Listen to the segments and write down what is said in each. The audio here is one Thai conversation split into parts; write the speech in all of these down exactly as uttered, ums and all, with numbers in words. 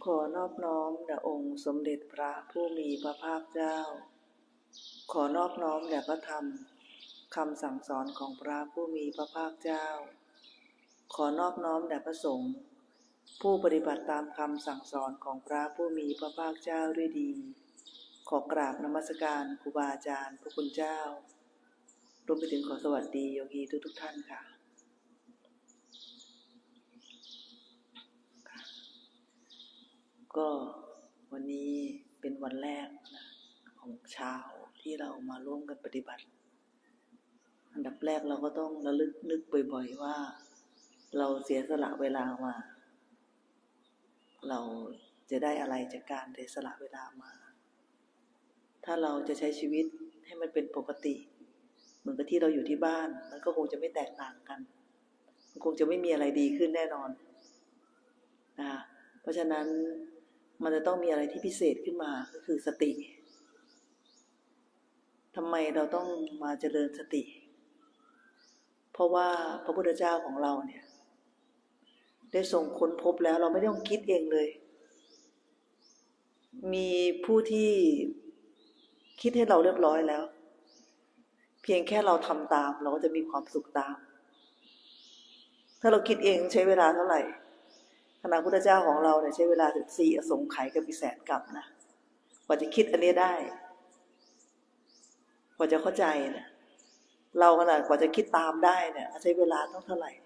อนอบน้อมแด่องค์สมเด็จพระผู้มีพระภาคเจ้าขอนอบน้อมแด่พระธรรมคำสั่งสอนของพระผู้มีพระภาคเจ้าขอนอบน้อมแด่พระสงฆ์ผู้ปฏิบัติตามคำสั่งสอนของพระผู้มีพระภาคเจ้าด้วยดีขอกราบนมัสการครูบาอาจารย์พระคุณเจ้ารวมไปถึงขอสวัสดีโยคีทุกทุกท่านค่ะก็วันนี้เป็นวันแรกนะของเช้าที่เรามาร่วมกันปฏิบัติอันดับแรกเราก็ต้องระลึกนึกบ่อยๆว่าเราเสียสละเวลามาเราจะได้อะไรจากการเสียสละเวลามาถ้าเราจะใช้ชีวิตให้มันเป็นปกติเหมือนกับที่เราอยู่ที่บ้านมันก็คงจะไม่แตกต่างกันมันคงจะไม่มีอะไรดีขึ้นแน่นอนนะเพราะฉะนั้นมันจะต้องมีอะไรที่พิเศษขึ้นมาก็คือสติทำไมเราต้องมาเจริญสติเพราะว่าพระพุทธเจ้าของเราเนี่ยได้ทรงค้นพบแล้วเราไม่ต้องคิดเองเลยมีผู้ที่คิดให้เราเรียบร้อยแล้วเพียงแค่เราทำตามเราก็จะมีความสุขตามถ้าเราคิดเองใช้เวลาเท่าไหร่ขณะพุทธเจ้าของเราเนี่ยใช้เวลาถึงสี่อสงไขยกับอีกแสนกับนะกว่าจะคิดอันนี้ได้กว่าจะเข้าใจเนี่ยเราขนาดกว่าจะคิดตามได้เนี่ยใช้เวลาต้องเท่าไหร่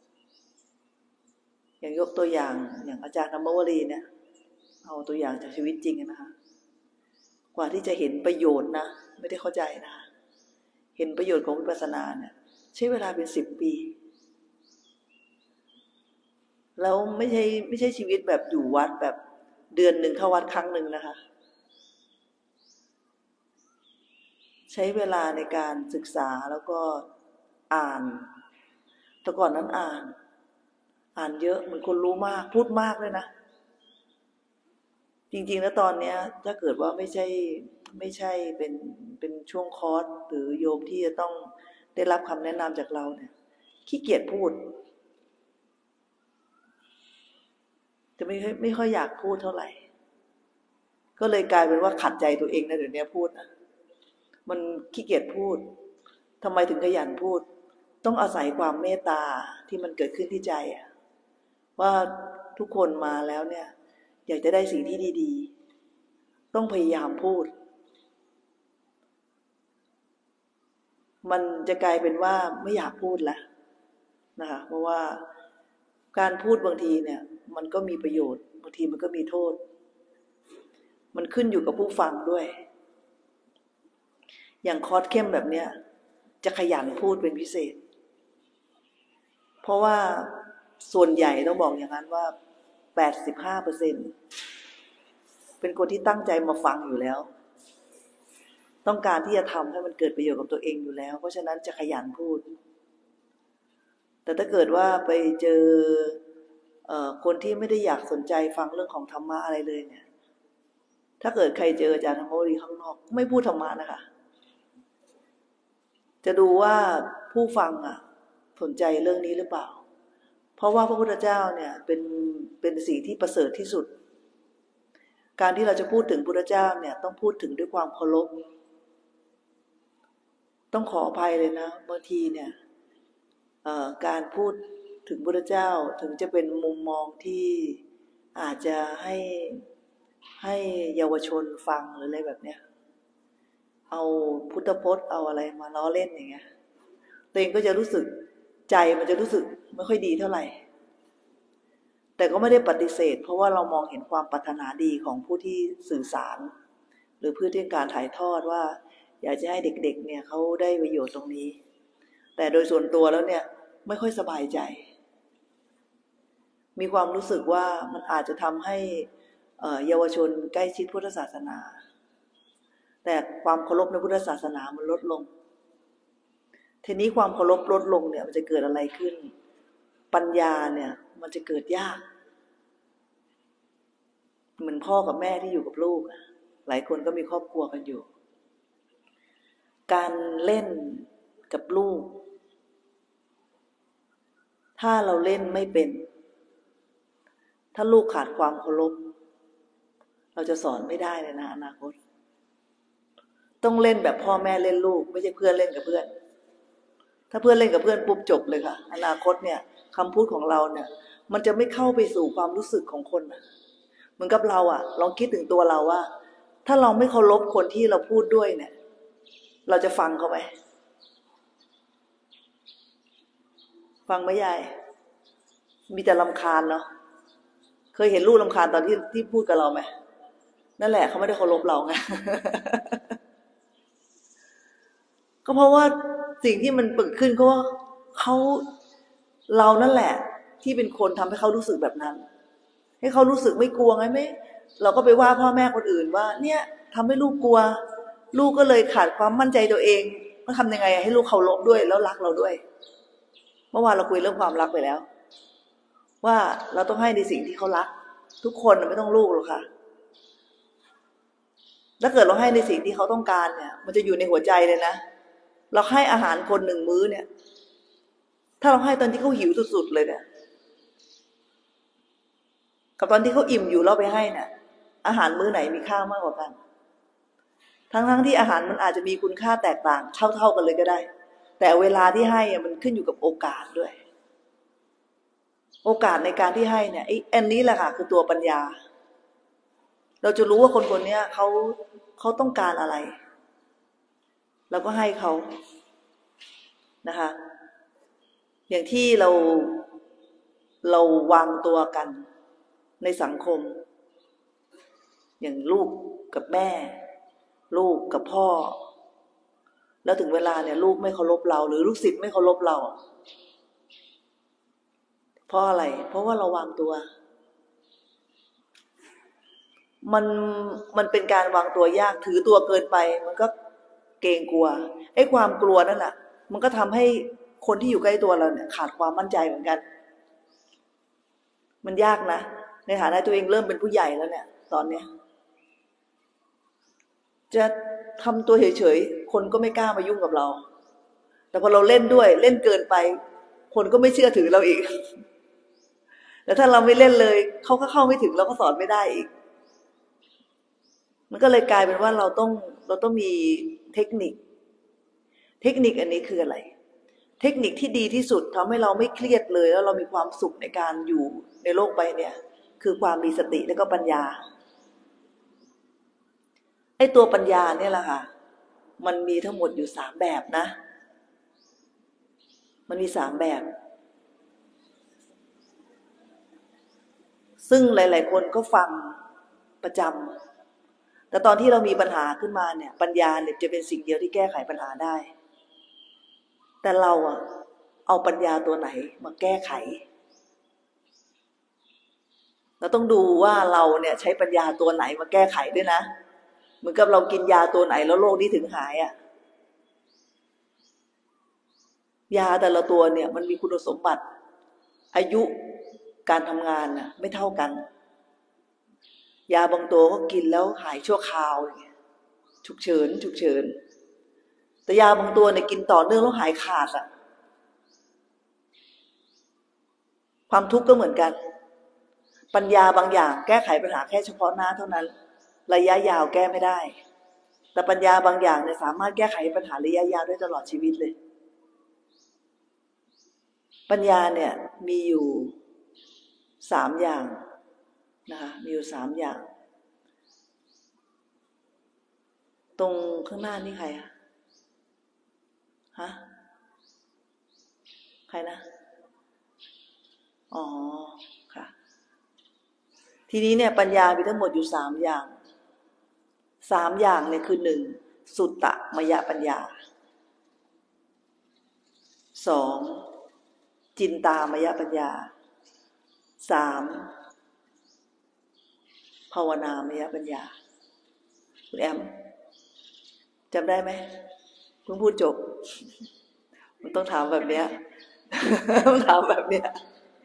อย่างยกตัวอย่างอย่างอาจารย์ธรรมวลีเนี่ยเอาตัวอย่างจากชีวิตจริงนะคะกว่าที่จะเห็นประโยชน์นะไม่ได้เข้าใจนะเห็นประโยชน์ของวิปัสสนาเนี่ยใช้เวลาเป็นสิบปีแล้วไม่ใช่ไม่ใช่ชีวิตแบบอยู่วัดแบบเดือนหนึ่งเข้าวัดครั้งหนึ่งนะคะใช้เวลาในการศึกษาแล้วก็อ่านแต่ก่อนนั้นอ่านอ่านเยอะเหมือนคนรู้มากพูดมากเลยนะจริงๆแล้วตอนนี้ถ้าเกิดว่าไม่ใช่ไม่ใช่เป็นเป็นช่วงคอร์สหรือโยมที่จะต้องได้รับคำแนะนำจากเราเนี่ยขี้เกียจพูดจะไม่ไม่ค่อยอยากพูดเท่าไหร่ก็เลยกลายเป็นว่าขัดใจตัวเองนะเดี๋ยวนี้พูดนะมันขี้เกียจพูดทำไมถึงขยันพูดต้องอาศัยความเมตตาที่มันเกิดขึ้นที่ใจอะว่าทุกคนมาแล้วเนี่ยอยากจะได้สิ่งที่ดีๆต้องพยายามพูดมันจะกลายเป็นว่าไม่อยากพูดแล้วนะคะเพราะว่าการพูดบางทีเนี่ยมันก็มีประโยชน์บางทีมันก็มีโทษมันขึ้นอยู่กับผู้ฟังด้วยอย่างคอร์สเข้มแบบเนี้ยจะขยันพูดเป็นพิเศษเพราะว่าส่วนใหญ่ต้องบอกอย่างนั้นว่า แปดสิบห้าเปอร์เซ็นต์ เป็นคนที่ตั้งใจมาฟังอยู่แล้วต้องการที่จะทำให้มันเกิดประโยชน์กับตัวเองอยู่แล้วเพราะฉะนั้นจะขยันพูดแต่ถ้าเกิดว่าไปเจอเอ่อคนที่ไม่ได้อยากสนใจฟังเรื่องของธรรมะอะไรเลยเนี่ยถ้าเกิดใครเจออาจารย์ธรรมวลีข้างนอกไม่พูดธรรมะนะคะจะดูว่าผู้ฟังอ่ะสนใจเรื่องนี้หรือเปล่าเพราะว่าพระพุทธเจ้าเนี่ยเป็นเป็นสิ่งที่ประเสริฐที่สุดการที่เราจะพูดถึงพระพุทธเจ้าเนี่ยต้องพูดถึงด้วยความเคารพต้องขออภัยเลยนะบางทีเนี่ยการพูดถึงพระพุทธเจ้าถึงจะเป็นมุมมองที่อาจจะให้ให้เยาวชนฟังหรืออะไรแบบเนี้ยเอาพุทธพจน์เอาอะไรมาล้อเล่นอย่างเงี้ยตัวเองก็จะรู้สึกใจมันจะรู้สึกไม่ค่อยดีเท่าไหร่แต่ก็ไม่ได้ปฏิเสธเพราะว่าเรามองเห็นความปรารถนาดีของผู้ที่สื่อสารหรือเพื่อที่การถ่ายทอดว่าอยากจะให้เด็กๆเนี่ยเขาได้ประโยชน์ตรงนี้แต่โดยส่วนตัวแล้วเนี่ยไม่ค่อยสบายใจมีความรู้สึกว่ามันอาจจะทำให้เยาวชนใกล้ชิดพุทธศาสนาแต่ความเคารพในพุทธศาสนามันลดลงทีนี้ความเคารพลดลงเนี่ยมันจะเกิดอะไรขึ้นปัญญาเนี่ยมันจะเกิดยากเหมือนพ่อกับแม่ที่อยู่กับลูกหลายคนก็มีครอบครัวกันอยู่การเล่นกับลูกถ้าเราเล่นไม่เป็นถ้าลูกขาดความเคารพเราจะสอนไม่ได้เลยนะอนาคตต้องเล่นแบบพ่อแม่เล่นลูกไม่ใช่เพื่อนเล่นกับเพื่อนถ้าเพื่อนเล่นกับเพื่อนปุ๊บจบเลยค่ะอนาคตเนี่ยคำพูดของเราเนี่ยมันจะไม่เข้าไปสู่ความรู้สึกของคนนะเหมือนกับเราอะลองคิดถึงตัวเราว่าถ้าเราไม่เคารพคนที่เราพูดด้วยเนี่ยเราจะฟังเขาไหมฟังไหมยายมีแต่รำคาญเนาะเคยเห็นลูกรำคาญตอนที่ที่พูดกับเราไหมนั่นแหละเขาไม่ได้เคารพเราไง ก็เพราะว่าสิ่งที่มันเกิดขึ้นก็ว่าเขาเรานั่นแหละที่เป็นคนทำให้เขารู้สึกแบบนั้นให้เขารู้สึกไม่กลัวไงไม่เราก็ไปว่าพ่อแม่คนอื่นว่าเนี่ยทำให้ลูกกลัวลูกก็เลยขาดความมั่นใจตัวเองก็ทำยังไงให้ลูกเคารพด้วยแล้วรักเราด้วยเมื่อวานเราคุยเรื่องความรักไปแล้วว่าเราต้องให้ในสิ่งที่เขารักทุกคนไม่ต้องลูกหรอกค่ะถ้าเกิดเราให้ในสิ่งที่เขาต้องการเนี่ยมันจะอยู่ในหัวใจเลยนะเราให้อาหารคนหนึ่งมื้อเนี่ยถ้าเราให้ตอนที่เขาหิวสุดๆเลยเนี่ยกับตอนที่เขาอิ่มอยู่เราไปให้เนี่ยอาหารมื้อไหนมีค่ามากกว่ากันทั้งๆที่อาหารมันอาจจะมีคุณค่าแตกต่างเท่าๆกันเลยก็ได้แต่เวลาที่ให้มันขึ้นอยู่กับโอกาสด้วยโอกาสในการที่ให้เนี่ยไอ้อันนี้แหละค่ะคือตัวปัญญาเราจะรู้ว่าคนคนนี้เขาเขาต้องการอะไรเราก็ให้เขานะคะอย่างที่เราเราวางตัวกันในสังคมอย่างลูกกับแม่ลูกกับพ่อแล้วถึงเวลาเนี่ยลูกไม่เคารพเราหรือลูกศิษย์ไม่เคารพเราเพราะอะไรเพราะว่าเราวางตัวมันมันเป็นการวางตัวยากถือตัวเกินไปมันก็เกรงกลัวไอ้ความกลัวนั่นแหละมันก็ทำให้คนที่อยู่ใกล้ตัวเราเนี่ยขาดความมั่นใจเหมือนกันมันยากนะในฐานะตัวเองเริ่มเป็นผู้ใหญ่แล้วเนี่ยตอนเนี้ยจะทำตัวเฉยๆคนก็ไม่กล้ามายุ่งกับเราแต่พอเราเล่นด้วยเล่นเกินไปคนก็ไม่เชื่อถือเราอีกแต่ถ้าเราไม่เล่นเลยเขาก็เข้าไม่ถึงเราก็สอนไม่ได้อีกมันก็เลยกลายเป็นว่าเราต้องเราต้องมีเทคนิคเทคนิคอันนี้คืออะไรเทคนิคที่ดีที่สุดทำให้เราไม่เครียดเลยแล้วเรามีความสุขในการอยู่ในโลกใบเนี่ยคือความมีสติและก็ปัญญาไอ้ตัวปัญญาเนี่ยแหละค่ะมันมีทั้งหมดอยู่สามแบบนะมันมีสามแบบซึ่งหลายๆคนก็ฟังประจำแต่ตอนที่เรามีปัญหาขึ้นมาเนี่ยปัญญาเนี่ยจะเป็นสิ่งเดียวที่แก้ไขปัญหาได้แต่เราอะเอาปัญญาตัวไหนมาแก้ไขเราต้องดูว่าเราเนี่ยใช้ปัญญาตัวไหนมาแก้ไขด้วยนะเหมือนกับเรากินยาตัวไหนแล้วโรคนี้ถึงหายอะยาแต่ละตัวเนี่ยมันมีคุณสมบัติอายุการทำงานน่ะไม่เท่ากันยาบางตัวก็กินแล้วหายชั่วคราวฉุกเฉินฉุกเฉินแต่ยาบางตัวเนี่ยกินต่อเนื่องแล้วหายขาดอะความทุกข์ก็เหมือนกันปัญญาบางอย่างแก้ไขปัญหาแค่เฉพาะหน้าเท่านั้นระยะยาวแก้ไม่ได้แต่ปัญญาบางอย่างเนี่ยสามารถแก้ไขปัญหาระยะยาวได้ตลอดชีวิตเลยปัญญาเนี่ยมีอยู่สามอย่างนะคะมีอยู่สามอย่างตรงข้างหน้านี่ใครอะฮะใครนะอ๋อค่ะทีนี้เนี่ยปัญญามีทั้งหมดอยู่สามอย่างสามอย่างเนี่ยคือหนึ่งสุตตมยปัญญาสองจินตามยปัญญาสามภาวนามยปัญญาคุณแอมจำได้ไหมเพิ่งพูดจบมันต้องถามแบบเนี้ยต้องถามแบบเนี้ย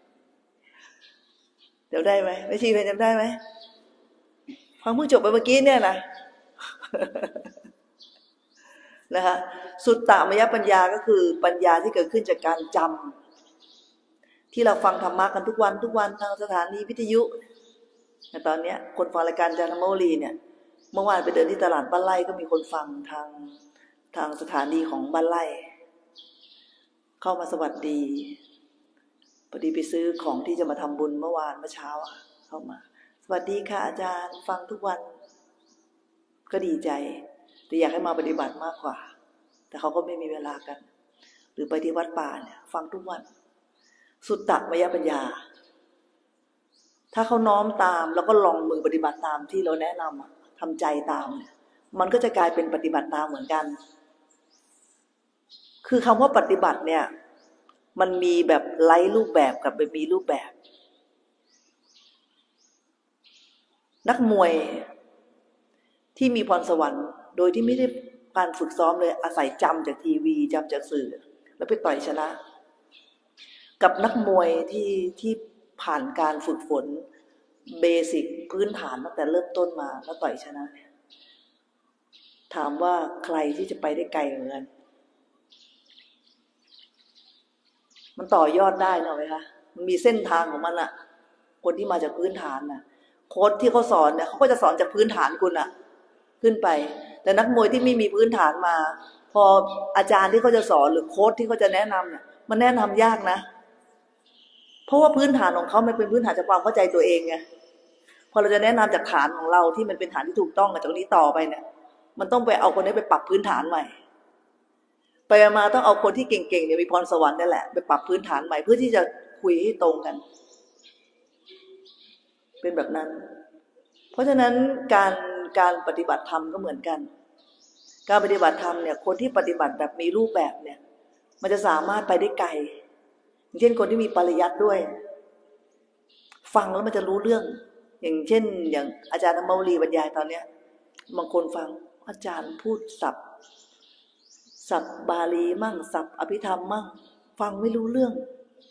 เดี๋ยวได้ไหมไม่ชีเป็นจำได้ไหมฟังเพิ่งจบไปเมื่อกี้เนี่ยนะนะคะสุตตมยปัญญาก็คือปัญญาที่เกิดขึ้นจากการจำที่เราฟังธรรมะกันทุกวันทุกวันทางสถานีวิทยุแต่ตอนเนี้ยคนฟังรายการอาจารย์ธรรมวลีเนี่ยเมื่อวานไปเดินที่ตลาดบ้านไร่ก็มีคนฟังทางทางสถานีของบ้านไร่เข้ามาสวัสดีพอดีไปซื้อของที่จะมาทำบุญเมื่อวานเมื่อเช้าเข้ามาสวัสดีค่ะอาจารย์ฟังทุกวันก็ดีใจแต่อยากให้มาปฏิบัติมากกว่าแต่เขาก็ไม่มีเวลากันหรือไปที่วัดป่าเนี่ยฟังทุกวันสุตตมยปัญญาถ้าเขาน้อมตามแล้วก็ลองมือปฏิบัติตามที่เราแนะนำทำใจตามเนี่ยมันก็จะกลายเป็นปฏิบัติตามเหมือนกันคือคำว่าปฏิบัติเนี่ยมันมีแบบไร้รูปแบบกับแบบมีรูปแบบนักมวยที่มีพรสวรรค์โดยที่ไม่ได้การฝึกซ้อมเลยอาศัยจำจากทีวีจำจากสื่อแล้วไปต่อยชนะกับนักมวยที่ที่ผ่านการฝึกฝนเบสิกพื้นฐานตั้งแต่เริ่มต้นมาแล้วต่อยชนะเนี่ยถามว่าใครที่จะไปได้ไกลเหมือนกันมันต่อยอดได้หน่อยคะมันมีเส้นทางของมันอะคนที่มาจากพื้นฐานน่ะโค้ชที่เขาสอนเนี่ยเขาก็จะสอนจากพื้นฐานคุณอะขึ้นไปแต่นักมวยที่ไม่มีพื้นฐานมาพออาจารย์ที่เขาจะสอนหรือโค้ชที่เขาจะแนะนำเนี่ยมันแนะนำยากนะเพราะว่าพื้นฐานของเขามันเป็นพื้นฐานจากความเข้าใจตัวเองไงพอเราจะแนะนำจากฐานของเราที่มันเป็นฐานที่ถูกต้องจากนี้ต่อไปเนี่ยมันต้องไปเอาคนนี้ไปปรับพื้นฐานใหม่ไปมาต้องเอาคนที่เก่งๆเนี่ยมีพรสวรรค์นั่นแหละไปปรับพื้นฐานใหม่เพื่อที่จะคุยให้ตรงกันเป็นแบบนั้นเพราะฉะนั้นการการปฏิบัติธรรมก็เหมือนกันการปฏิบัติธรรมเนี่ยคนที่ปฏิบัติแบบมีรูปแบบเนี่ยมันจะสามารถไปได้ไกลอย่างเช่นคนที่มีปริยัติด้วยฟังแล้วมันจะรู้เรื่องอย่างเช่นอย่างอาจารย์ธรรมวลีบรรยายตอนเนี้ยบางคนฟังอาจารย์พูดศัพท์ศัพท์บาลีมั่งศัพท์อภิธรรมมั่งฟังไม่รู้เรื่อง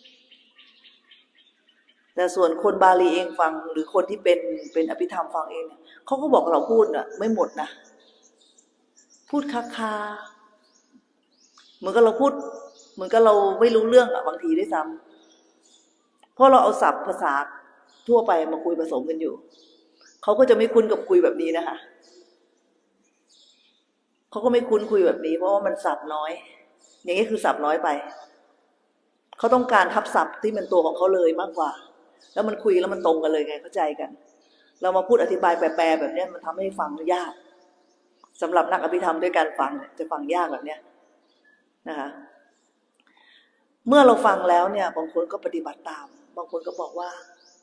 แต่ส่วนคนบาลีเองฟังหรือคนที่เป็นเป็นอภิธรรมฟังเองเนี่ยเขาก็บอกเราพูดน่ะไม่หมดนะพูดคาคาเหมือนกับเราพูดเหมือนกับเราไม่รู้เรื่องอ่ะบางทีด้วยซ้ำเพราะเราเอาศัพท์ภาษาทั่วไปมาคุยผสมกันอยู่เขาก็จะไม่คุ้นกับคุยแบบนี้นะคะเขาก็ไม่คุ้นคุยแบบนี้เพราะว่ามันศัพท์น้อยอย่างนี้คือศัพท์น้อยไปเขาต้องการทับศัพท์ที่เป็นตัวของเขาเลยมากกว่าแล้วมันคุยแล้วมันตรงกันเลยไงเข้าใจกันเรามาพูดอธิบายแปลๆแบบนี้มันทำให้ฟังยากสำหรับนักอภิธรรมด้วยการฟังจะฟังยากแบบนี้นะคะเมื่อเราฟังแล้วเนี่ยบางคนก็ปฏิบัติตามบางคนก็บอกว่า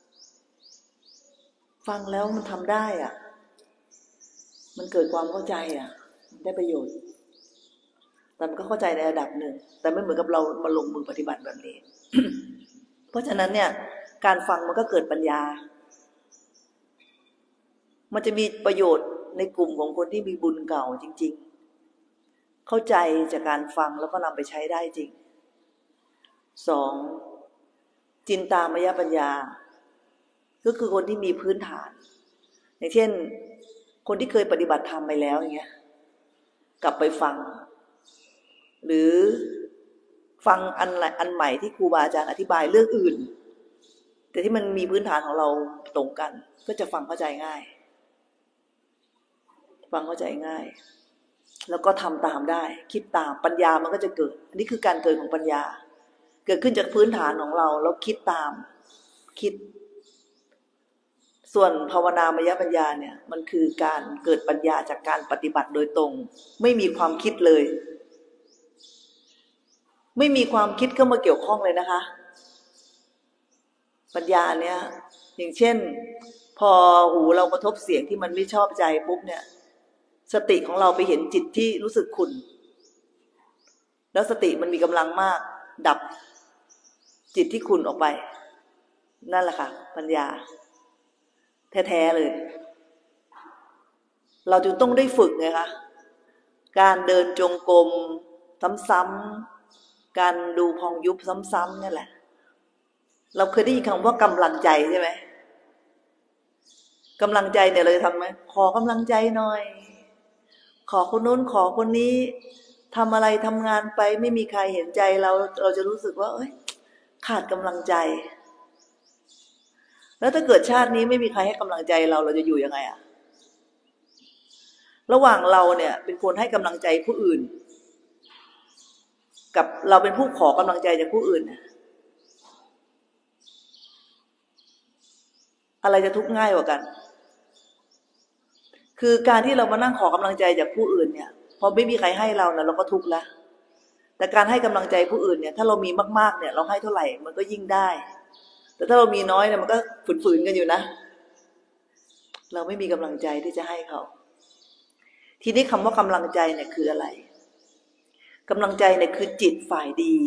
ฟังแล้วมันทำได้อ่ะมันเกิดความเข้าใจอ่ะมันได้ประโยชน์แต่มันก็เข้าใจในระดับหนึ่งแต่ไม่เหมือนกับเรามาลงมือปฏิบัติแบบนี้ เพราะฉะนั้นเนี่ยการฟังมันก็เกิดปัญญามันจะมีประโยชน์ในกลุ่มของคนที่มีบุญเก่าจริงๆเข้าใจจากการฟังแล้วก็นำไปใช้ได้จริงสองจินตามยปัญญาก็คือคนที่มีพื้นฐานอย่างเช่นคนที่เคยปฏิบัติธรรมไปแล้วอย่างเงี้ยกลับไปฟังหรือฟังอันอันใหม่ที่ครูบาอาจารย์อธิบายเรื่องอื่นแต่ที่มันมีพื้นฐานของเราตรงกันก็จะฟังเข้าใจง่ายฟังเข้าใจง่ายแล้วก็ทำตามได้คิดตามปัญญามันก็จะเกิดอันนี้คือการเกิดของปัญญาเกิดขึ้นจากพื้นฐานของเราแล้วคิดตามคิดส่วนภาวนามยปัญญาเนี่ยมันคือการเกิดปัญญาจากการปฏิบัติโดยตรงไม่มีความคิดเลยไม่มีความคิดเข้ามาเกี่ยวข้องเลยนะคะปัญญาเนี่ยอย่างเช่นพอหูเรากระทบเสียงที่มันไม่ชอบใจปุ๊บเนี่ยสติของเราไปเห็นจิตที่รู้สึกขุ่นแล้วสติมันมีกำลังมากดับจิตที่ขุ่นออกไปนั่นแหละค่ะปัญญาแท้ๆเลยเราจึงต้องได้ฝึกไงคะการเดินจงกรมซ้ำๆการดูพองยุบซ้ำๆนี่แหละเราเคยได้ยินคำว่ากำลังใจใช่ไหมกำลังใจเนี่ยเราจะทำไหมขอกำลังใจหน่อยขอคนนู้นขอคนนี้ทำอะไรทำงานไปไม่มีใครเห็นใจเราเราจะรู้สึกว่าเอ้ยขาดกำลังใจแล้วถ้าเกิดชาตินี้ไม่มีใครให้กำลังใจเราเราจะอยู่ยังไงอะระหว่างเราเนี่ยเป็นคนให้กำลังใจผู้อื่นกับเราเป็นผู้ขอกำลังใจจากผู้อื่นอะไรจะทุกข์ง่ายกว่ากันคือการที่เรามานั่งขอกำลังใจจากผู้อื่นเนี่ยพอไม่มีใครให้เราเนี่ยเราก็ทุกข์แล้วแต่การให้กำลังใจผู้อื่นเนี่ยถ้าเรามีมากๆเนี่ยเราให้เท่าไหร่มันก็ยิ่งได้แต่ถ้าเรามีน้อยเนี่ยมันก็ฝืนๆกันอยู่นะเราไม่มีกำลังใจที่จะให้เขาทีนี้คำว่ากำลังใจเนี่ยคืออะไรกำลังใจเนี่ยคือจิตฝ่ายดี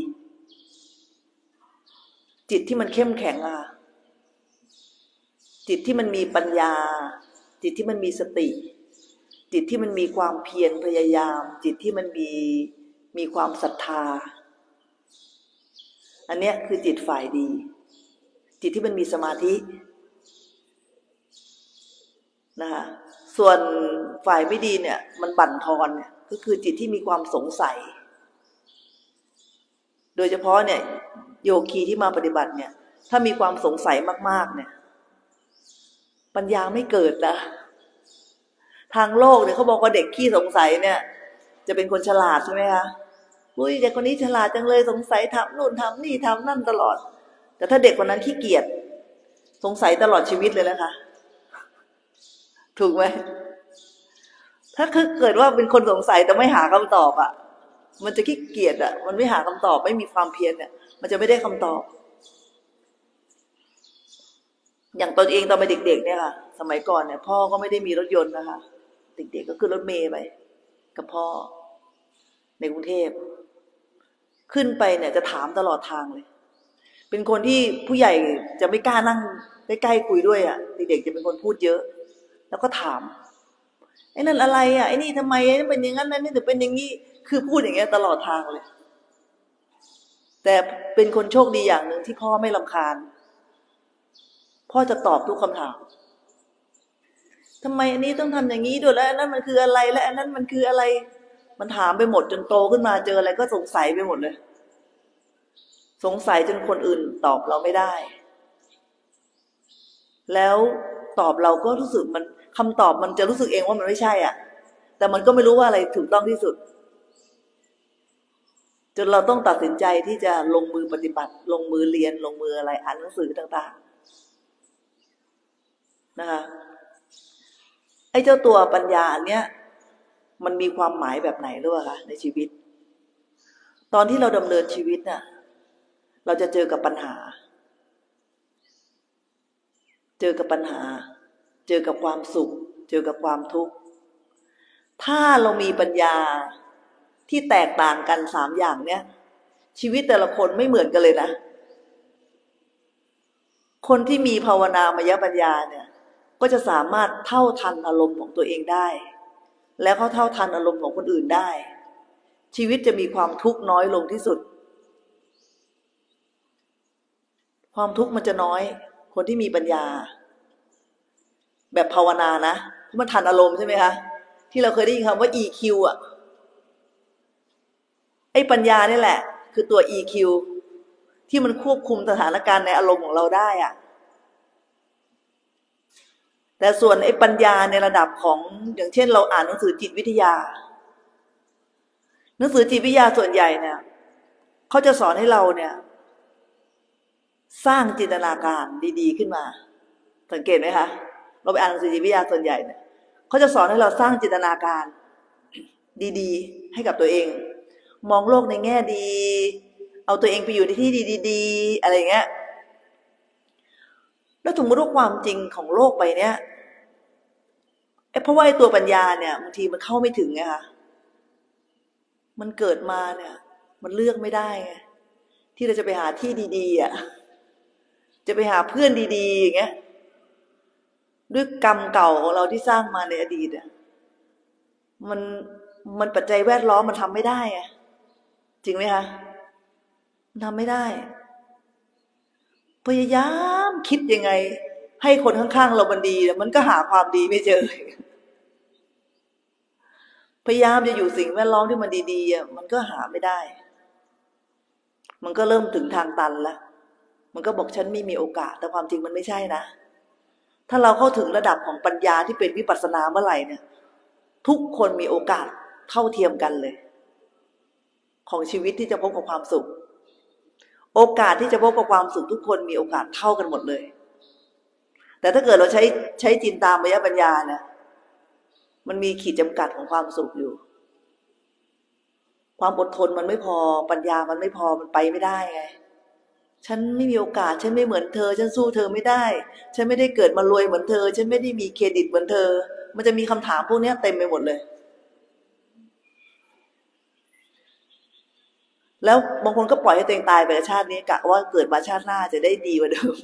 จิตที่มันเข้มแข็งอ่ะจิตที่มันมีปัญญาจิตที่มันมีสติจิตที่มันมีความเพียรพยายามจิตที่มันมีมีความศรัทธาอันเนี้ยคือจิตฝ่ายดีจิตที่มันมีสมาธินะคะส่วนฝ่ายไม่ดีเนี่ยมันบั่นทอนเนี่ยก็คือจิตที่มีความสงสัยโดยเฉพาะเนี่ยโยคีที่มาปฏิบัติเนี่ยถ้ามีความสงสัยมากๆเนี่ยปัญญาไม่เกิดนะทางโลกเนี่ยเขาบอกว่าเด็กขี้สงสัยเนี่ยจะเป็นคนฉลาดใช่ไหมคะอุ้ยเด็กคนนี้ฉลาดจังเลยสงสัยทำนู่นทำนี่ทำนั่นตลอดแต่ถ้าเด็กคนนั้นขี้เกียจสงสัยตลอดชีวิตเลยนะคะถูกไหมถ้าเกิดว่าเป็นคนสงสัยแต่ไม่หาคำตอบอ่ะมันจะขี้เกียจอ่ะมันไม่หาคำตอบไม่มีความเพียรเนี่ยมันจะไม่ได้คำตอบอย่างตนเองตอนเป็นเด็กๆเนี่ยค่ะสมัยก่อนเนี่ยพ่อก็ไม่ได้มีรถยนต์นะคะเด็กๆก็ขึ้นรถเมล์ไปกับพ่อในกรุงเทพขึ้นไปเนี่ยจะถามตลอดทางเลยเป็นคนที่ผู้ใหญ่จะไม่กล้านั่งใกล้ๆคุยด้วยอ่ะเด็กๆจะเป็นคนพูดเยอะแล้วก็ถามไอ้นั่นอะไรอ่ะไอ้นี่ทำไมไอ้นั่นเป็นอย่างนั้นนั่นนี่ถึงเป็นอย่างนี้คือพูดอย่างเงี้ยตลอดทางเลยแต่เป็นคนโชคดีอย่างหนึ่งที่พ่อไม่รำคาญพ่อจะตอบทุกคำถามทำไมอันนี้ต้องทำอย่างนี้ด้วยแล้วอันนั้นมันคืออะไรและอันนั้นมันคืออะไรมันถามไปหมดจนโตขึ้นมาเจออะไรก็สงสัยไปหมดเลยสงสัยจนคนอื่นตอบเราไม่ได้แล้วตอบเราก็รู้สึกมันคำตอบมันจะรู้สึกเองว่ามันไม่ใช่อ่ะแต่มันก็ไม่รู้ว่าอะไรถูกต้องที่สุดจนเราต้องตัดสินใจที่จะลงมือปฏิบัติลงมือเรียนลงมืออะไรอ่านหนังสือต่างๆนะคะไอ้เจ้าตัวปัญญาเนี้ยมันมีความหมายแบบไหนหรือเปล่าคะในชีวิตตอนที่เราดำเนินชีวิตน่ะเราจะเจอกับปัญหาเจอกับปัญหาเจอกับความสุขเจอกับความทุกข์ถ้าเรามีปัญญาที่แตกต่างกันสามอย่างเนี้ยชีวิตแต่ละคนไม่เหมือนกันเลยนะคนที่มีภาวนามยปัญญาเนี่ยก็จะสามารถเท่าทันอารมณ์ของตัวเองได้แล้วก็เท่าทันอารมณ์ของคนอื่นได้ชีวิตจะมีความทุกข์น้อยลงที่สุดความทุกข์มันจะน้อยคนที่มีปัญญาแบบภาวนานะมันทันอารมณ์ใช่ไหมคะที่เราเคยได้ยินคำว่า อี คิว อ่ะไอ้ปัญญานี่แหละคือตัว อี คิว ที่มันควบคุมสถานการณ์ในอารมณ์ของเราได้อ่ะแต่ส่วนไอ้ปัญญาในระดับของอย่างเช่นเราอ่านหนังสือจิตวิทยาหนังสือจิตวิทยาส่วนใหญ่เนี่ยเขาจะสอนให้เราเนี่ยสร้างจินตนาการดีๆขึ้นมาสังเกตไหมคะเราไปอ่านหนังสือจิตวิทยาส่วนใหญ่เนี่ยเขาจะสอนให้เราสร้างจินตนาการดีๆให้กับตัวเองมองโลกในแง่ดีเอาตัวเองไปอยู่ในที่ดีๆอะไรอย่างเงี้ยแล้วถึงรู้ความจริงของโลกใบเนี้ยไอ้เพราะว่าไอ้ตัวปัญญาเนี่ยบางทีมันเข้าไม่ถึงไงคะมันเกิดมาเนี่ยมันเลือกไม่ได้ไงที่เราจะไปหาที่ดีๆอ่ะจะไปหาเพื่อนดีๆอย่างเงี้ยด้วยกรรมเก่าของเราที่สร้างมาในอดีตอ่ะมันมันปัจจัยแวดล้อมมันทำไม่ได้ไงจริงไหมคะมันทำไม่ได้พยายามคิดยังไงให้คนข้างๆเรามันดีมันก็หาความดีไม่เจอพยายามจะอยู่สิ่งแวดล้อมที่มันดีๆอ่ะมันก็หาไม่ได้มันก็เริ่มถึงทางตันแล้วมันก็บอกฉันไม่มีโอกาสแต่ความจริงมันไม่ใช่นะถ้าเราเข้าถึงระดับของปัญญาที่เป็นวิปัสสนาเมื่อไหร่เนี่ยทุกคนมีโอกาสเท่าเทียมกันเลยของชีวิตที่จะพบกับความสุขโอกาสที่จะพบกับความสุขทุกคนมีโอกาสเท่ากันหมดเลยแต่ถ้าเกิดเราใช้ใช้จินตามยปัญญาเนี่ยมันมีขีดจำกัดของความสุขอยู่ความอดทนมันไม่พอปัญญามันไม่พอมันไปไม่ได้ไงฉันไม่มีโอกาสฉันไม่เหมือนเธอฉันสู้เธอไม่ได้ฉันไม่ได้เกิดมารวยเหมือนเธอฉันไม่ได้มีเครดิตเหมือนเธอมันจะมีคำถามพวกนี้เต็มไปหมดเลยแล้วบางคนก็ปล่อยให้ตัวเองตายไปกับชาตินี้กะว่าเกิดมาชาติหน้าจะได้ดีกว่าเดิม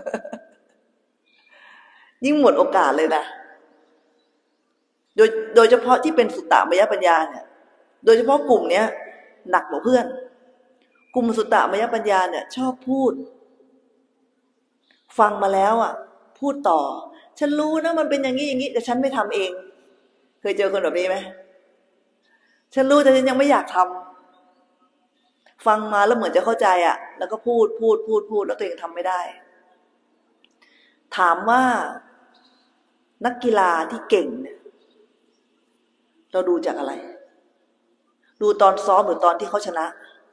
ยิ่งหมดโอกาสเลยนะโดยโดยเฉพาะที่เป็นสุตตมยปัญญาเนี่ยโดยเฉพาะกลุ่มเนี้ยหนักกว่าเพื่อนกลุ่มสุตตมยปัญญาเนี่ยชอบพูดฟังมาแล้วอ่ะพูดต่อฉันรู้นะมันเป็นอย่างนี้อย่างนี้แต่ฉันไม่ทำเองเคยเจอคนแบบนี้ไหมฉันรู้แต่ฉันยังไม่อยากทำฟังมาแล้วเหมือนจะเข้าใจอ่ะแล้วก็พูดพูดพูดพูดแล้วตัวเองทำไม่ได้ถามว่านักกีฬาที่เก่งเนี่ยเราดูจากอะไรดูตอนซ้อมหรือตอนที่เขาชนะ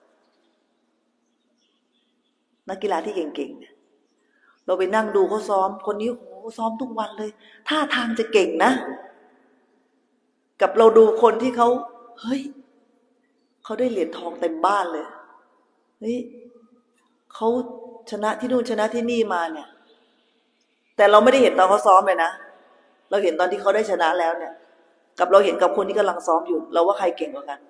นักกีฬาที่เก่งๆเนี่ยเราไปนั่งดูเขาซ้อมคนนี้โหซ้อมทุกวันเลยท่าทางจะเก่งนะกับเราดูคนที่เขาเฮ้ยเขาได้เหรียญทองเต็มบ้านเลยเฮ้ยเขาชนะที่นู่นชนะที่นี่มาเนี่ยแต่เราไม่ได้เห็นตอนเขาซ้อมเลยนะเราเห็นตอนที่เขาได้ชนะแล้วเนี่ยกับเราเห็นกับคนที่กำลังซ้อมอยู่เราว่าใครเก่งกว่ากัน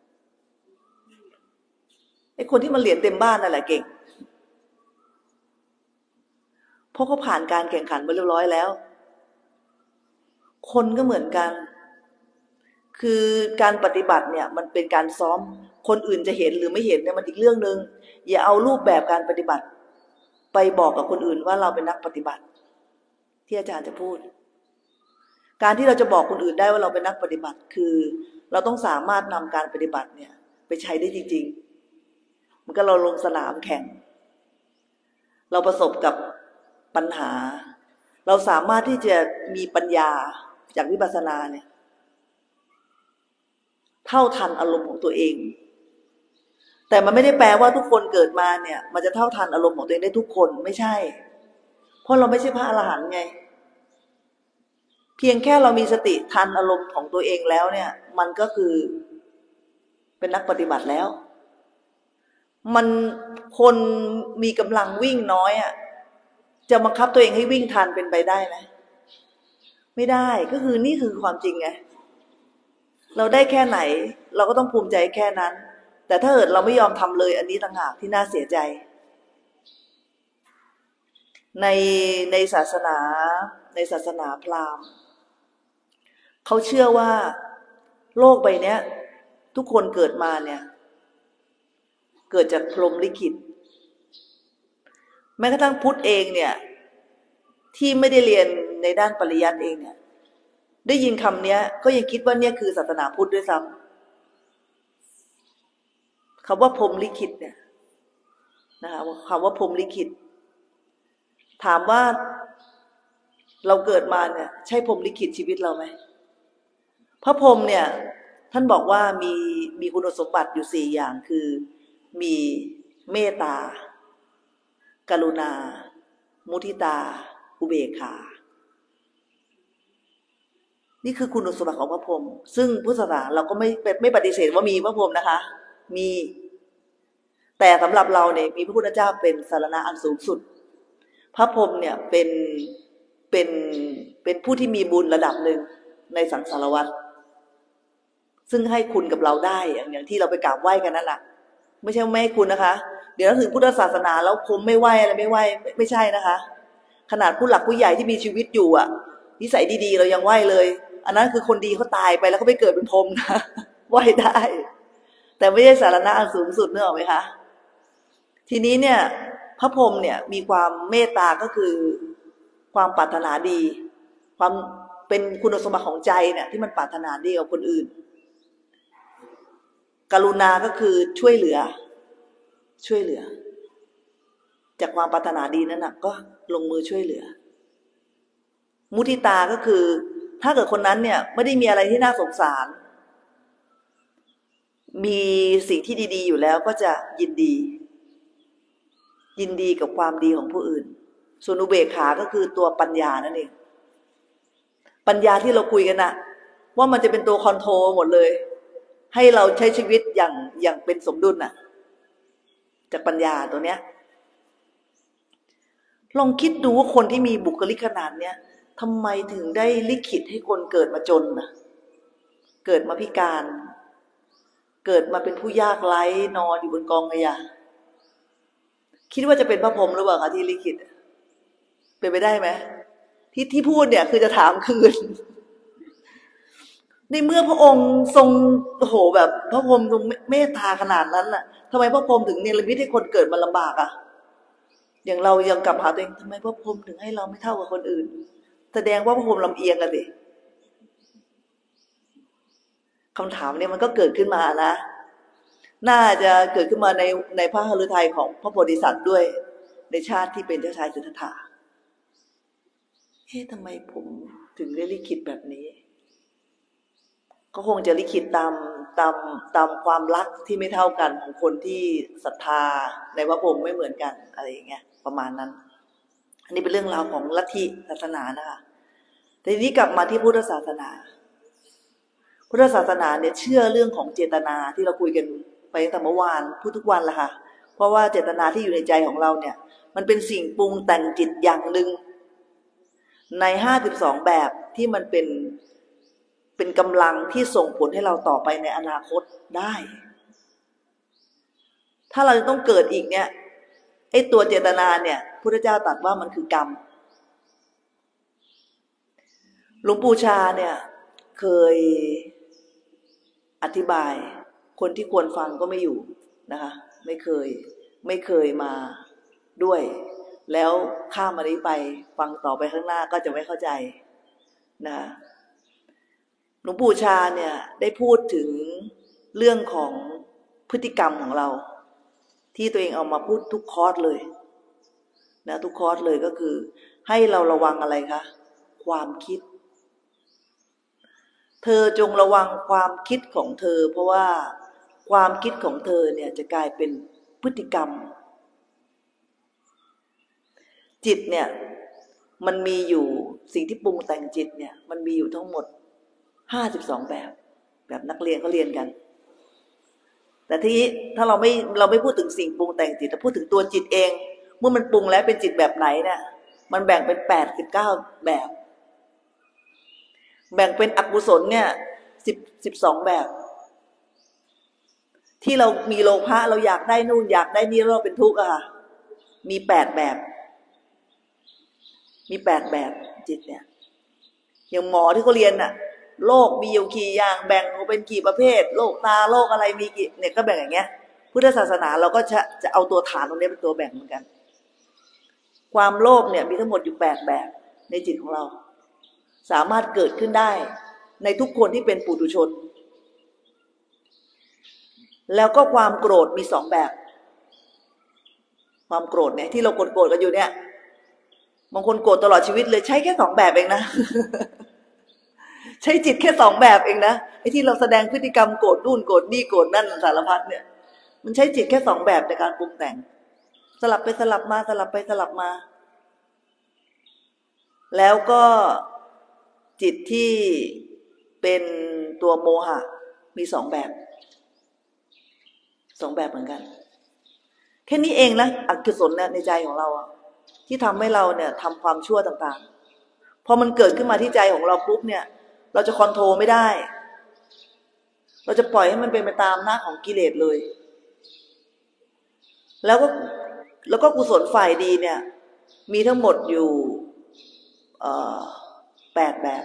ไอ้คนที่มันเหรียญเต็มบ้านนั่นแหละเก่งเพราะเขาผ่านการแข่งขันมาเรียบร้อยแล้วคนก็เหมือนกันคือการปฏิบัติเนี่ยมันเป็นการซ้อมคนอื่นจะเห็นหรือไม่เห็นเนี่ยมันอีกเรื่องนึงอย่าเอารูปแบบการปฏิบัติไปบอกกับคนอื่นว่าเราเป็นนักปฏิบัติที่อาจารย์จะพูดการที่เราจะบอกคนอื่นได้ว่าเราเป็นนักปฏิบัติคือเราต้องสามารถนำการปฏิบัติเนี่ยไปใช้ได้จริงๆมันก็เราลงสนามแข่งเราประสบกับปัญหาเราสามารถที่จะมีปัญญาจากวิปัสสนาเนี่ยเท่าทันอารมณ์ของตัวเองแต่มันไม่ได้แปลว่าทุกคนเกิดมาเนี่ยมันจะเท่าทันอารมณ์ของตัวเองได้ทุกคนไม่ใช่เพราะเราไม่ใช่พระอรหันต์ไงเพียงแค่เรามีสติทันอารมณ์ของตัวเองแล้วเนี่ยมันก็คือเป็นนักปฏิบัติแล้วมันคนมีกำลังวิ่งน้อยอ่ะจะบังคับตัวเองให้วิ่งทันเป็นไปได้ไหมไม่ได้ก็คือนี่คือความจริงไงเราได้แค่ไหนเราก็ต้องภูมิใจแค่นั้นแต่ถ้าเกิดเราไม่ยอมทำเลยอันนี้ต่างหากที่น่าเสียใจในในศาสนาในศาสนาพราหมณ์เขาเชื่อว่าโลกใบนี้ทุกคนเกิดมาเนี่ยเกิดจากพรหมลิขิตแม้กระทั่งพุทธเองเนี่ยที่ไม่ได้เรียนในด้านปริยัติเองเนี่ยได้ยินคำนี้ก็ยังคิดว่าเนี่ยคือศาสนาพุทธด้วยซ้ำคำว่าพรหมลิขิตเนี่ยนะคะคำว่าพรหมลิขิตถามว่าเราเกิดมาเนี่ยใช่พรหมลิขิตชีวิตเราไหมพระพรหมเนี่ยท่านบอกว่ามีมีคุณสมบัติอยู่สี่อย่างคือมีเมตตากรุณามุทิตาอุเบกขานี่คือคุณสมบัติของพระพรหมซึ่งพุทธศาสนาเราก็ไม่ไม่ปฏิเสธว่ามีพระพรหมนะคะมีแต่สำหรับเราเนี่ยมีพระพุทธเจ้าเป็นสรณะอันสูงสุดพระพรหมเนี่ยเป็นเป็นเป็นผู้ที่มีบุญระดับหนึ่งในสังสารวัฏซึ่งให้คุณกับเราได้อย่างอย่างที่เราไปกราบไหว้กันนั่นแหละไม่ใช่ไม่ให้คุณนะคะเดี๋ยวถึงพุทธศาสนาแล้วผมไม่ไหว้อะไรไม่ไหว้ไม่ใช่นะคะขนาดผู้หลักผู้ใหญ่ที่มีชีวิตอยู่อ่ะนิสัยดีๆเรายังไหว้เลยอันนั้นคือคนดีเขาตายไปแล้วเขาไปเกิดเป็นพรหมนะไหว้ได้แต่ไม่ใช่สารณะอันสูงสุดนึกออกไหมคะทีนี้เนี่ยพระพรหมเนี่ยมีความเมตตาก็คือความปรารถนาดีความเป็นคุณสมบัติของใจเนี่ยที่มันปรารถนาดีกับคนอื่นกรุณาก็คือช่วยเหลือช่วยเหลือจากความปรารถนาดีนั้นน่ะก็ลงมือช่วยเหลือมุทิตาก็คือถ้าเกิดคนนั้นเนี่ยไม่ได้มีอะไรที่น่าสงสารมีสิ่งที่ดีๆอยู่แล้วก็จะยินดียินดีกับความดีของผู้อื่นส่วนอุเบกขาก็คือตัวปัญญานั่นเองปัญญาที่เราคุยกันนะว่ามันจะเป็นตัวคอนโทรลหมดเลยให้เราใช้ชีวิตอย่างอย่างเป็นสมดุลน่ะจากปัญญาตัวเนี้ยลองคิดดูว่าคนที่มีบุคลิกขนาดเนี้ยทำไมถึงได้ลิขิตให้คนเกิดมาจนน่ะเกิดมาพิการเกิดมาเป็นผู้ยากไร้นอนอยู่บนกองขยะคิดว่าจะเป็นพระพรหมหรือเปล่าคะที่ลิขิตเป็นไปได้ไหมที่ที่พูดเนี่ยคือจะถามคืนในเมื่อพระองค์ทรงโอ้โหแบบพระพรหมทรงเมตตาขนาดนั้นน่ะทำไมพระพรหมถึงเนรมิตให้คนเกิดมาลำบากอ่ะอย่างเรายังกลับหาตัวเองทำไมพระพรหมถึงให้เราไม่เท่ากับคนอื่นแสดงว่าพระพรหมลำเอียงกันสิคำถามเนี่ยมันก็เกิดขึ้นมานะน่าจะเกิดขึ้นมาในในพระหฤทัยของพระโพธิสัตว์ด้วยในชาติที่เป็นเจ้าชายสิทธัตถะเอ๊ะทำไมผมถึงได้ลิขิตแบบนี้ก็คงจะลิขิตตามตามตามความรักที่ไม่เท่ากันของคนที่ศรัทธาในพระพรหมไม่เหมือนกันอะไรอย่างเงี้ยประมาณนั้นอันนี้เป็นเรื่องราวของลัทธิศาสนานะคะแต่ทีนี้กลับมาที่พุทธศาสนาพุทธศาสนาเนี่ยเชื่อเรื่องของเจตนาที่เราคุยกันไปตั้งแต่เมื่อวานพูดทุกวันละค่ะเพราะว่าเจตนาที่อยู่ในใจของเราเนี่ยมันเป็นสิ่งปรุงแต่งจิตอย่างหนึ่งในห้าสิบสองแบบที่มันเป็นเป็นกำลังที่ส่งผลให้เราต่อไปในอนาคตได้ถ้าเราจะต้องเกิดอีกเนี่ยไอ้ตัวเจตนาเนี่ยพุทธเจ้าตรัสว่ามันคือกรรมหลวงปู่ชาเนี่ยเคยอธิบายคนที่ควรฟังก็ไม่อยู่นะคะไม่เคยไม่เคยมาด้วยแล้วข้ามมานี้ไปฟังต่อไปข้างหน้าก็จะไม่เข้าใจนะคะหลวงปู่ชาเนี่ยได้พูดถึงเรื่องของพฤติกรรมของเราที่ตัวเองเอามาพูดทุกคอร์สเลยนะทุกคอร์สเลยก็คือให้เราระวังอะไรคะความคิดเธอจงระวังความคิดของเธอเพราะว่าความคิดของเธอเนี่ยจะกลายเป็นพฤติกรรมจิตเนี่ยมันมีอยู่สิ่งที่ปรุงแต่งจิตเนี่ยมันมีอยู่ทั้งหมดห้าสิบสองแบบแบบนักเรียนเขาเรียนกันแต่ที่ถ้าเราไม่เราไม่พูดถึงสิ่งปรุงแต่งจิตแต่พูดถึงตัวจิตเองเมื่อมันปรุงแล้วเป็นจิตแบบไหนเนี่ยมันแบ่งเป็นแปดสิบเก้าแบบแบ่งเป็นอกุศลเนี่ยสิบสิบสองแบบที่เรามีโลภะเราอยากได้นู่นอยากได้นี่เราเป็นทุกข์อะค่ะมีแปดแบบมีแปดแบบจิตเนี่ยอย่างหมอที่เขาเรียนน่ะโรคมีอยู่กี่อย่างแบ่งออกเป็นกี่ประเภทโรคตาโรคอะไรมีกี่เนี่ยก็แบ่งอย่างเงี้ยพุทธศาสนาเราก็จะจะเอาตัวฐานตรงนี้เป็นตัวแบ่งเหมือนกันความโลภเนี่ยมีทั้งหมดอยู่แปดแบบในจิตของเราสามารถเกิดขึ้นได้ในทุกคนที่เป็นปุถุชนแล้วก็ความโกรธมีสองแบบความโกรธเนี่ยที่เราโกรธกันอยู่เนี่ยบางคนโกรธตลอดชีวิตเลยใช้แค่สองแบบเองนะ ใช้จิตแค่สองแบบเองนะไอ้ที่เราแสดงพฤติกรรมโกรธนู่นโกรธนี่โกรธนั่นสารพัดเนี่ยมันใช้จิตแค่สองแบบในการปรุงแต่งสลับไปสลับมาสลับไปสลับมาแล้วก็จิตที่เป็นตัวโมหะมีสองแบบสองแบบเหมือนกันแค่นี้เองนะอกุศลเนี่ยในใจของเราอะที่ทำให้เราเนี่ยทำความชั่วต่างๆพอมันเกิดขึ้นมาที่ใจของเราปุ๊บเนี่ยเราจะคอนโทรลไม่ได้เราจะปล่อยให้มันเป็นไปตามอำนาจของกิเลสเลยแล้วก็แล้วก็กุศลฝ่ายดีเนี่ยมีทั้งหมดอยู่เอ่อแปดแบบ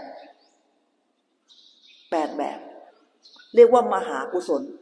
แปดแบบเรียกว่ามหากุศล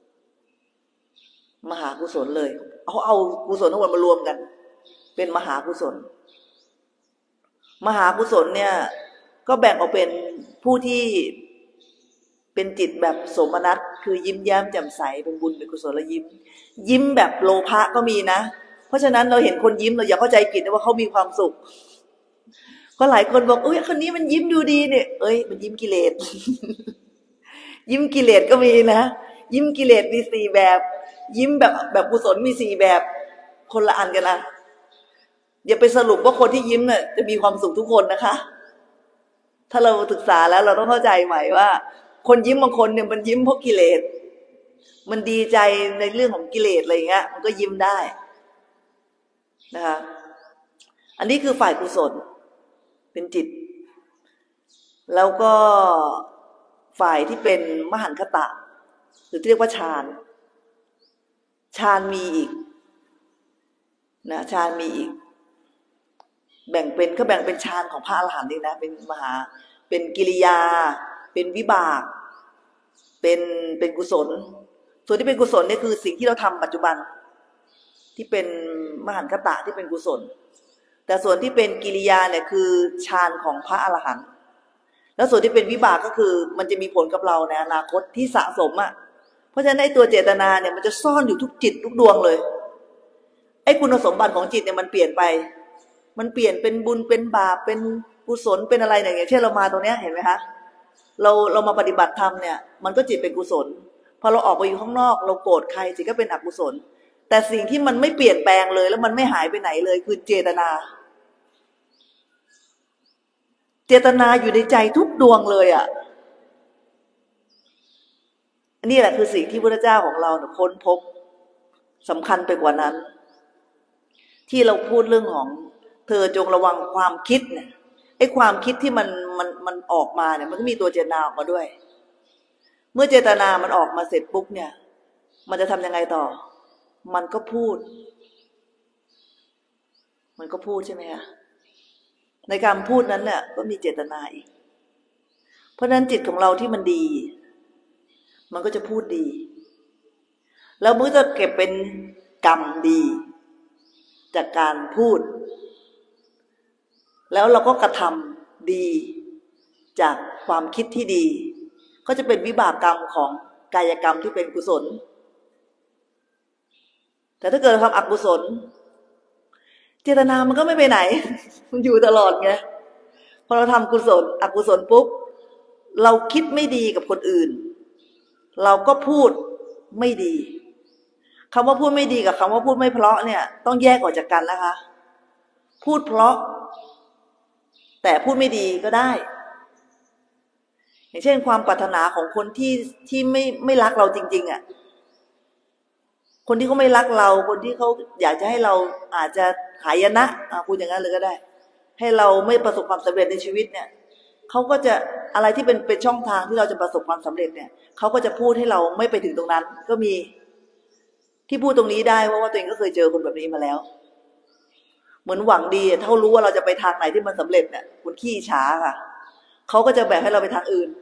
มหากุศลเลยเอาเอากุศลทั้งหมดมารวมกันเป็นมหากุศลมหากุศลเนี่ยก็แบ่งออกเป็นผู้ที่เป็นจิตแบบโสมนัสคือยิ้มแย้มแจ่มใสเป็นบุญเป็นกุศลแล้วยิ้มยิ้มแบบโลภะก็มีนะเพราะฉะนั้นเราเห็นคนยิ้มเราอย่าเข้าใจผิดนะว่าเขามีความสุขก็หลายคนบอกอุ้ยคนนี้มันยิ้มดูดีเนี่ยเอ้ยมันยิ้มกิเลส ยิ้มกิเลสก็มีนะยิ้มกิเลสมีสี่แบบยิ้มแบบแบบกุศลมีสี่แบบคนละอันกันนะอย่าไปสรุปว่าคนที่ยิ้มเนี่ยจะมีความสุขทุกคนนะคะถ้าเราศึกษาแล้วเราต้องเข้าใจใหม่ว่าคนยิ้มบางคนเนี่ยมันยิ้มเพราะกิเลสมันดีใจในเรื่องของกิเลสอะไรอย่างเงี้ยมันก็ยิ้มได้นะคะอันนี้คือฝ่ายกุศลเป็นจิตแล้วก็ฝ่ายที่เป็นมหันคตะหรือที่เรียกว่าฌานฌานมีอีกนะฌานมีอีกแบ่งเป็นก็แบ่งเป็นฌานของพระอรหันต์นี่นะเป็นมหาเป็นกิริยาเป็นวิบากเป็นเป็นกุศลส่วนที่เป็นกุศลนี่คือสิ่งที่เราทำปัจจุบันที่เป็นมหันคตะที่เป็นกุศลแต่ส่วนที่เป็นกิริยาเนี่ยคือฌานของพระอรหันต์แล้วส่วนที่เป็นวิบากก็คือมันจะมีผลกับเราในอนาคตที่สะสมอ่ะเพราะฉะนั้นไอ้ตัวเจตนาเนี่ยมันจะซ่อนอยู่ทุกจิตทุกดวงเลยไอ้คุณสมบัติของจิตเนี่ยมันเปลี่ยนไปมันเปลี่ยนเป็นบุญเป็นบาปเป็นกุศลเป็นอะไรอย่างเช่นเรามาตรงเนี้ยเห็นไหมคะเราเรามาปฏิบัติธรรมเนี่ยมันก็จิตเป็นกุศลพอเราออกไปอยู่ข้างนอกเราโกรธใครจิตก็เป็นอกุศลแต่สิ่งที่มันไม่เปลี่ยนแปลงเลยแล้วมันไม่หายไปไหนเลยคือเจตนาเจตนาอยู่ในใจทุกดวงเลยอ่ะนี่แหละคือสิ่งที่พระเจ้าของเราเนี่ยค้นพบสำคัญไปกว่านั้นที่เราพูดเรื่องของเธอจงระวังความคิดเนี่ยไอ้ความคิดที่มันมันมันออกมาเนี่ยมันก็มีตัวเจตนาออกมาด้วยเมื่อเจตนามันออกมาเสร็จปุ๊บเนี่ยมันจะทำยังไงต่อมันก็พูดมันก็พูดใช่ไหมคะในการพูดนั้นเนี่ยก็มีเจตนาอีกเพราะฉะนั้นจิตของเราที่มันดีมันก็จะพูดดีแล้วมันจะเก็บเป็นกรรมดีจากการพูดแล้วเราก็กระทำดีจากความคิดที่ดีก็จะเป็นวิบากกรรมของกายกรรมที่เป็นกุศลแต่ถ้าเกิดเราทำอกุศลเจตนามันก็ไม่ไปไหนมันอยู่ตลอดไงพอเราทำกุศลอกุศลปุ๊บเราคิดไม่ดีกับคนอื่นเราก็พูดไม่ดีคำว่าพูดไม่ดีกับคำว่าพูดไม่เพราะเนี่ยต้องแยกออกจากกันนะคะพูดเพราะแต่พูดไม่ดีก็ได้อย่างเช่นความปรารถนาของคนที่ที่ไม่ไม่รักเราจริงๆอ่ะคนที่เขาไม่รักเราคนที่เขาอยากจะให้เราอาจจะหายนะพูดอย่างนั้นเลยก็ได้ให้เราไม่ประสบความสำเร็จในชีวิตเนี่ยเขาก็จะอะไรที่เป็นเป็นช่องทางที่เราจะประสบความสำเร็จเนี่ยเขาก็จะพูดให้เราไม่ไปถึงตรงนั้นก็มีที่พูดตรงนี้ได้เพราะว่าตัวเองก็เคยเจอคนแบบนี้มาแล้วเหมือนหวังดีถ้ารู้ว่าเราจะไปทางไหนที่มันสำเร็จเนี่ยคุณขี้ช้าค่ะเขาก็จะแบ่งให้เราไปทางอื่น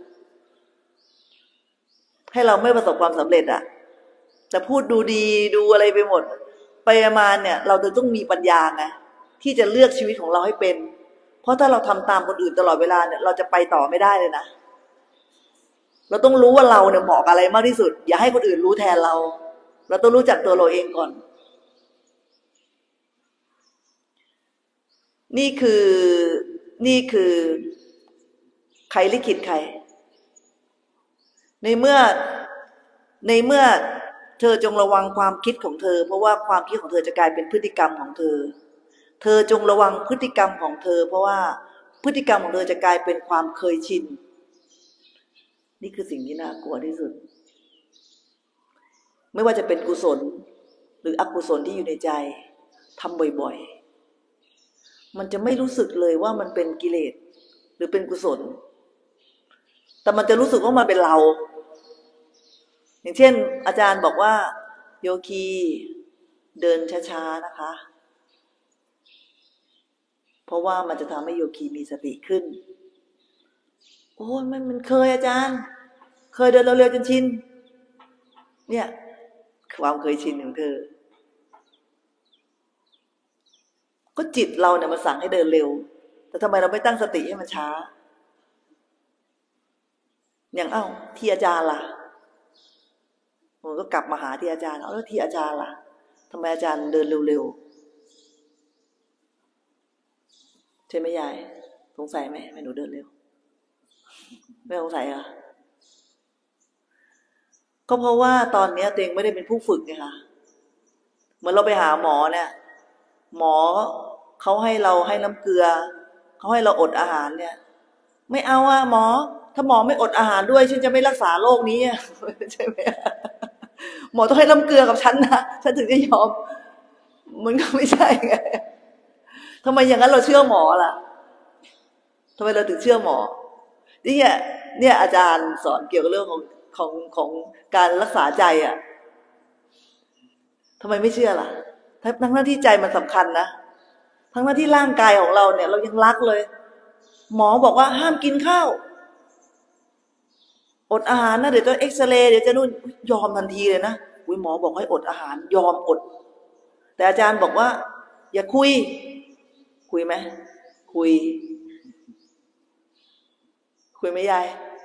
ให้เราไม่ประสบความสำเร็จอ่ะแต่พูดดูดีดูอะไรไปหมดไปมาเนี่ยเราจะต้องมีปัญญาไงที่จะเลือกชีวิตของเราให้เป็นเพราะถ้าเราทำตามคนอื่นตลอดเวลาเนี่ยเราจะไปต่อไม่ได้เลยนะเราต้องรู้ว่าเราเนี่ยเหมาะกับอะไรมากที่สุดอย่าให้คนอื่นรู้แทนเราเราต้องรู้จักตัวเราเองก่อนนี่คือนี่คือใครลิขิตใครในเมื่อในเมื่อเธอจงระวังความคิดของเธอเพราะว่าความคิดของเธอจะกลายเป็นพฤติกรรมของเธอเธอจงระวังพฤติกรรมของเธอเพราะว่าพฤติกรรมของเธอจะกลายเป็นความเคยชินนี่คือสิ่งที่น่ากลัวที่สุดไม่ว่าจะเป็นกุศลหรืออกุศลที่อยู่ในใจทำบ่อยๆมันจะไม่รู้สึกเลยว่ามันเป็นกิเลสหรือเป็นกุศลแต่มันจะรู้สึกว่ามันเป็นเราอย่างเช่นอาจารย์บอกว่าโยคีเดินช้าๆนะคะเพราะว่ามันจะทำให้โยคีมีสติขึ้นโอ้ยมันมันเคยอาจารย์เคยเดินเร็วๆจนชินเนี่ยความเคยชินของเธอก็จิตเราเนี่ยมันสั่งให้เดินเร็วแต่ทำไมเราไม่ตั้งสติให้มันช้าอย่างเอ้าที่อาจารย์ล่ะผมก็กลับมาหาที่อาจารย์เอาแล้วที่อาจารย์ล่ะทำไมอาจารย์เดินเร็วๆใช่ไหมยายสงสัยไหมแม่หนูเดินเร็วไม่สงสัยเหรอก็เพราะว่าตอนนี้ตัวเองไม่ได้เป็นผู้ฝึกไงคะเหมือนเราไปหาหมอเนี่ยหมอเขาให้เราให้น้ำเกลือเขาให้เราอดอาหารเนี่ยไม่เอาอะหมอถ้าหมอไม่อดอาหารด้วยฉันจะไม่รักษาโรคนี้ใช่ไหมหมอต้องให้น้ำเกลือกับฉันนะฉันถึงจะยอมมันก็ไม่ใช่ไงทำไมอย่างนั้นเราเชื่อหมอล่ะทำไมเราถึงเชื่อหมอนี่เนี่ยเนี่ยอาจารย์สอนเกี่ยวกับเรื่องของของของการรักษาใจอ่ะทำไมไม่เชื่อล่ะทั้งหน้าที่ใจมันสำคัญนะทั้งหน้าที่ร่างกายของเราเนี่ยเรายังรักเลยหมอบอกว่าห้ามกินข้าวอดอาหารนะเดี๋ยวจะเอ็กซเรย์เดี๋ยวจะนู่นยอมทันทีเลยนะอุ้ยหมอบอกให้อดอาหารยอมอดแต่อาจารย์บอกว่าอย่าคุยคุยไหมคุยคุยไหมยาย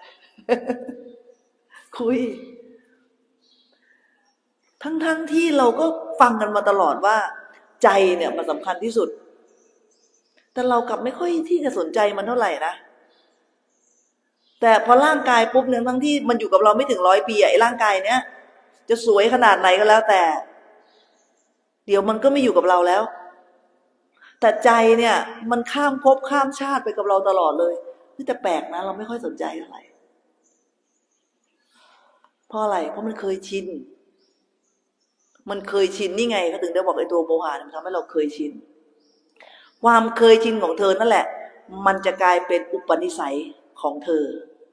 คุยทั้งๆที่เราก็ฟังกันมาตลอดว่าใจเนี่ยมันสำคัญที่สุดแต่เรากลับไม่ค่อยที่จะสนใจมันเท่าไหร่นะแต่พอร่างกายปุ๊บเนี่ยทั้งที่มันอยู่กับเราไม่ถึงร้อยปีไอ้ร่างกายเนี้ยจะสวยขนาดไหนก็แล้วแต่เดี๋ยวมันก็ไม่อยู่กับเราแล้วแต่ใจเนี่ยมันข้ามภพข้ามชาติไปกับเราตลอดเลยนี่แต่แปลกนะเราไม่ค่อยสนใจอะไรเพราะอะไรเพราะมันเคยชินมันเคยชินนี่ไงเขาถึงได้บอกไอ้ตัวโมหะมันทำให้เราเคยชินความเคยชินของเธอนั่นแหละมันจะกลายเป็นอุปนิสัยของเธอ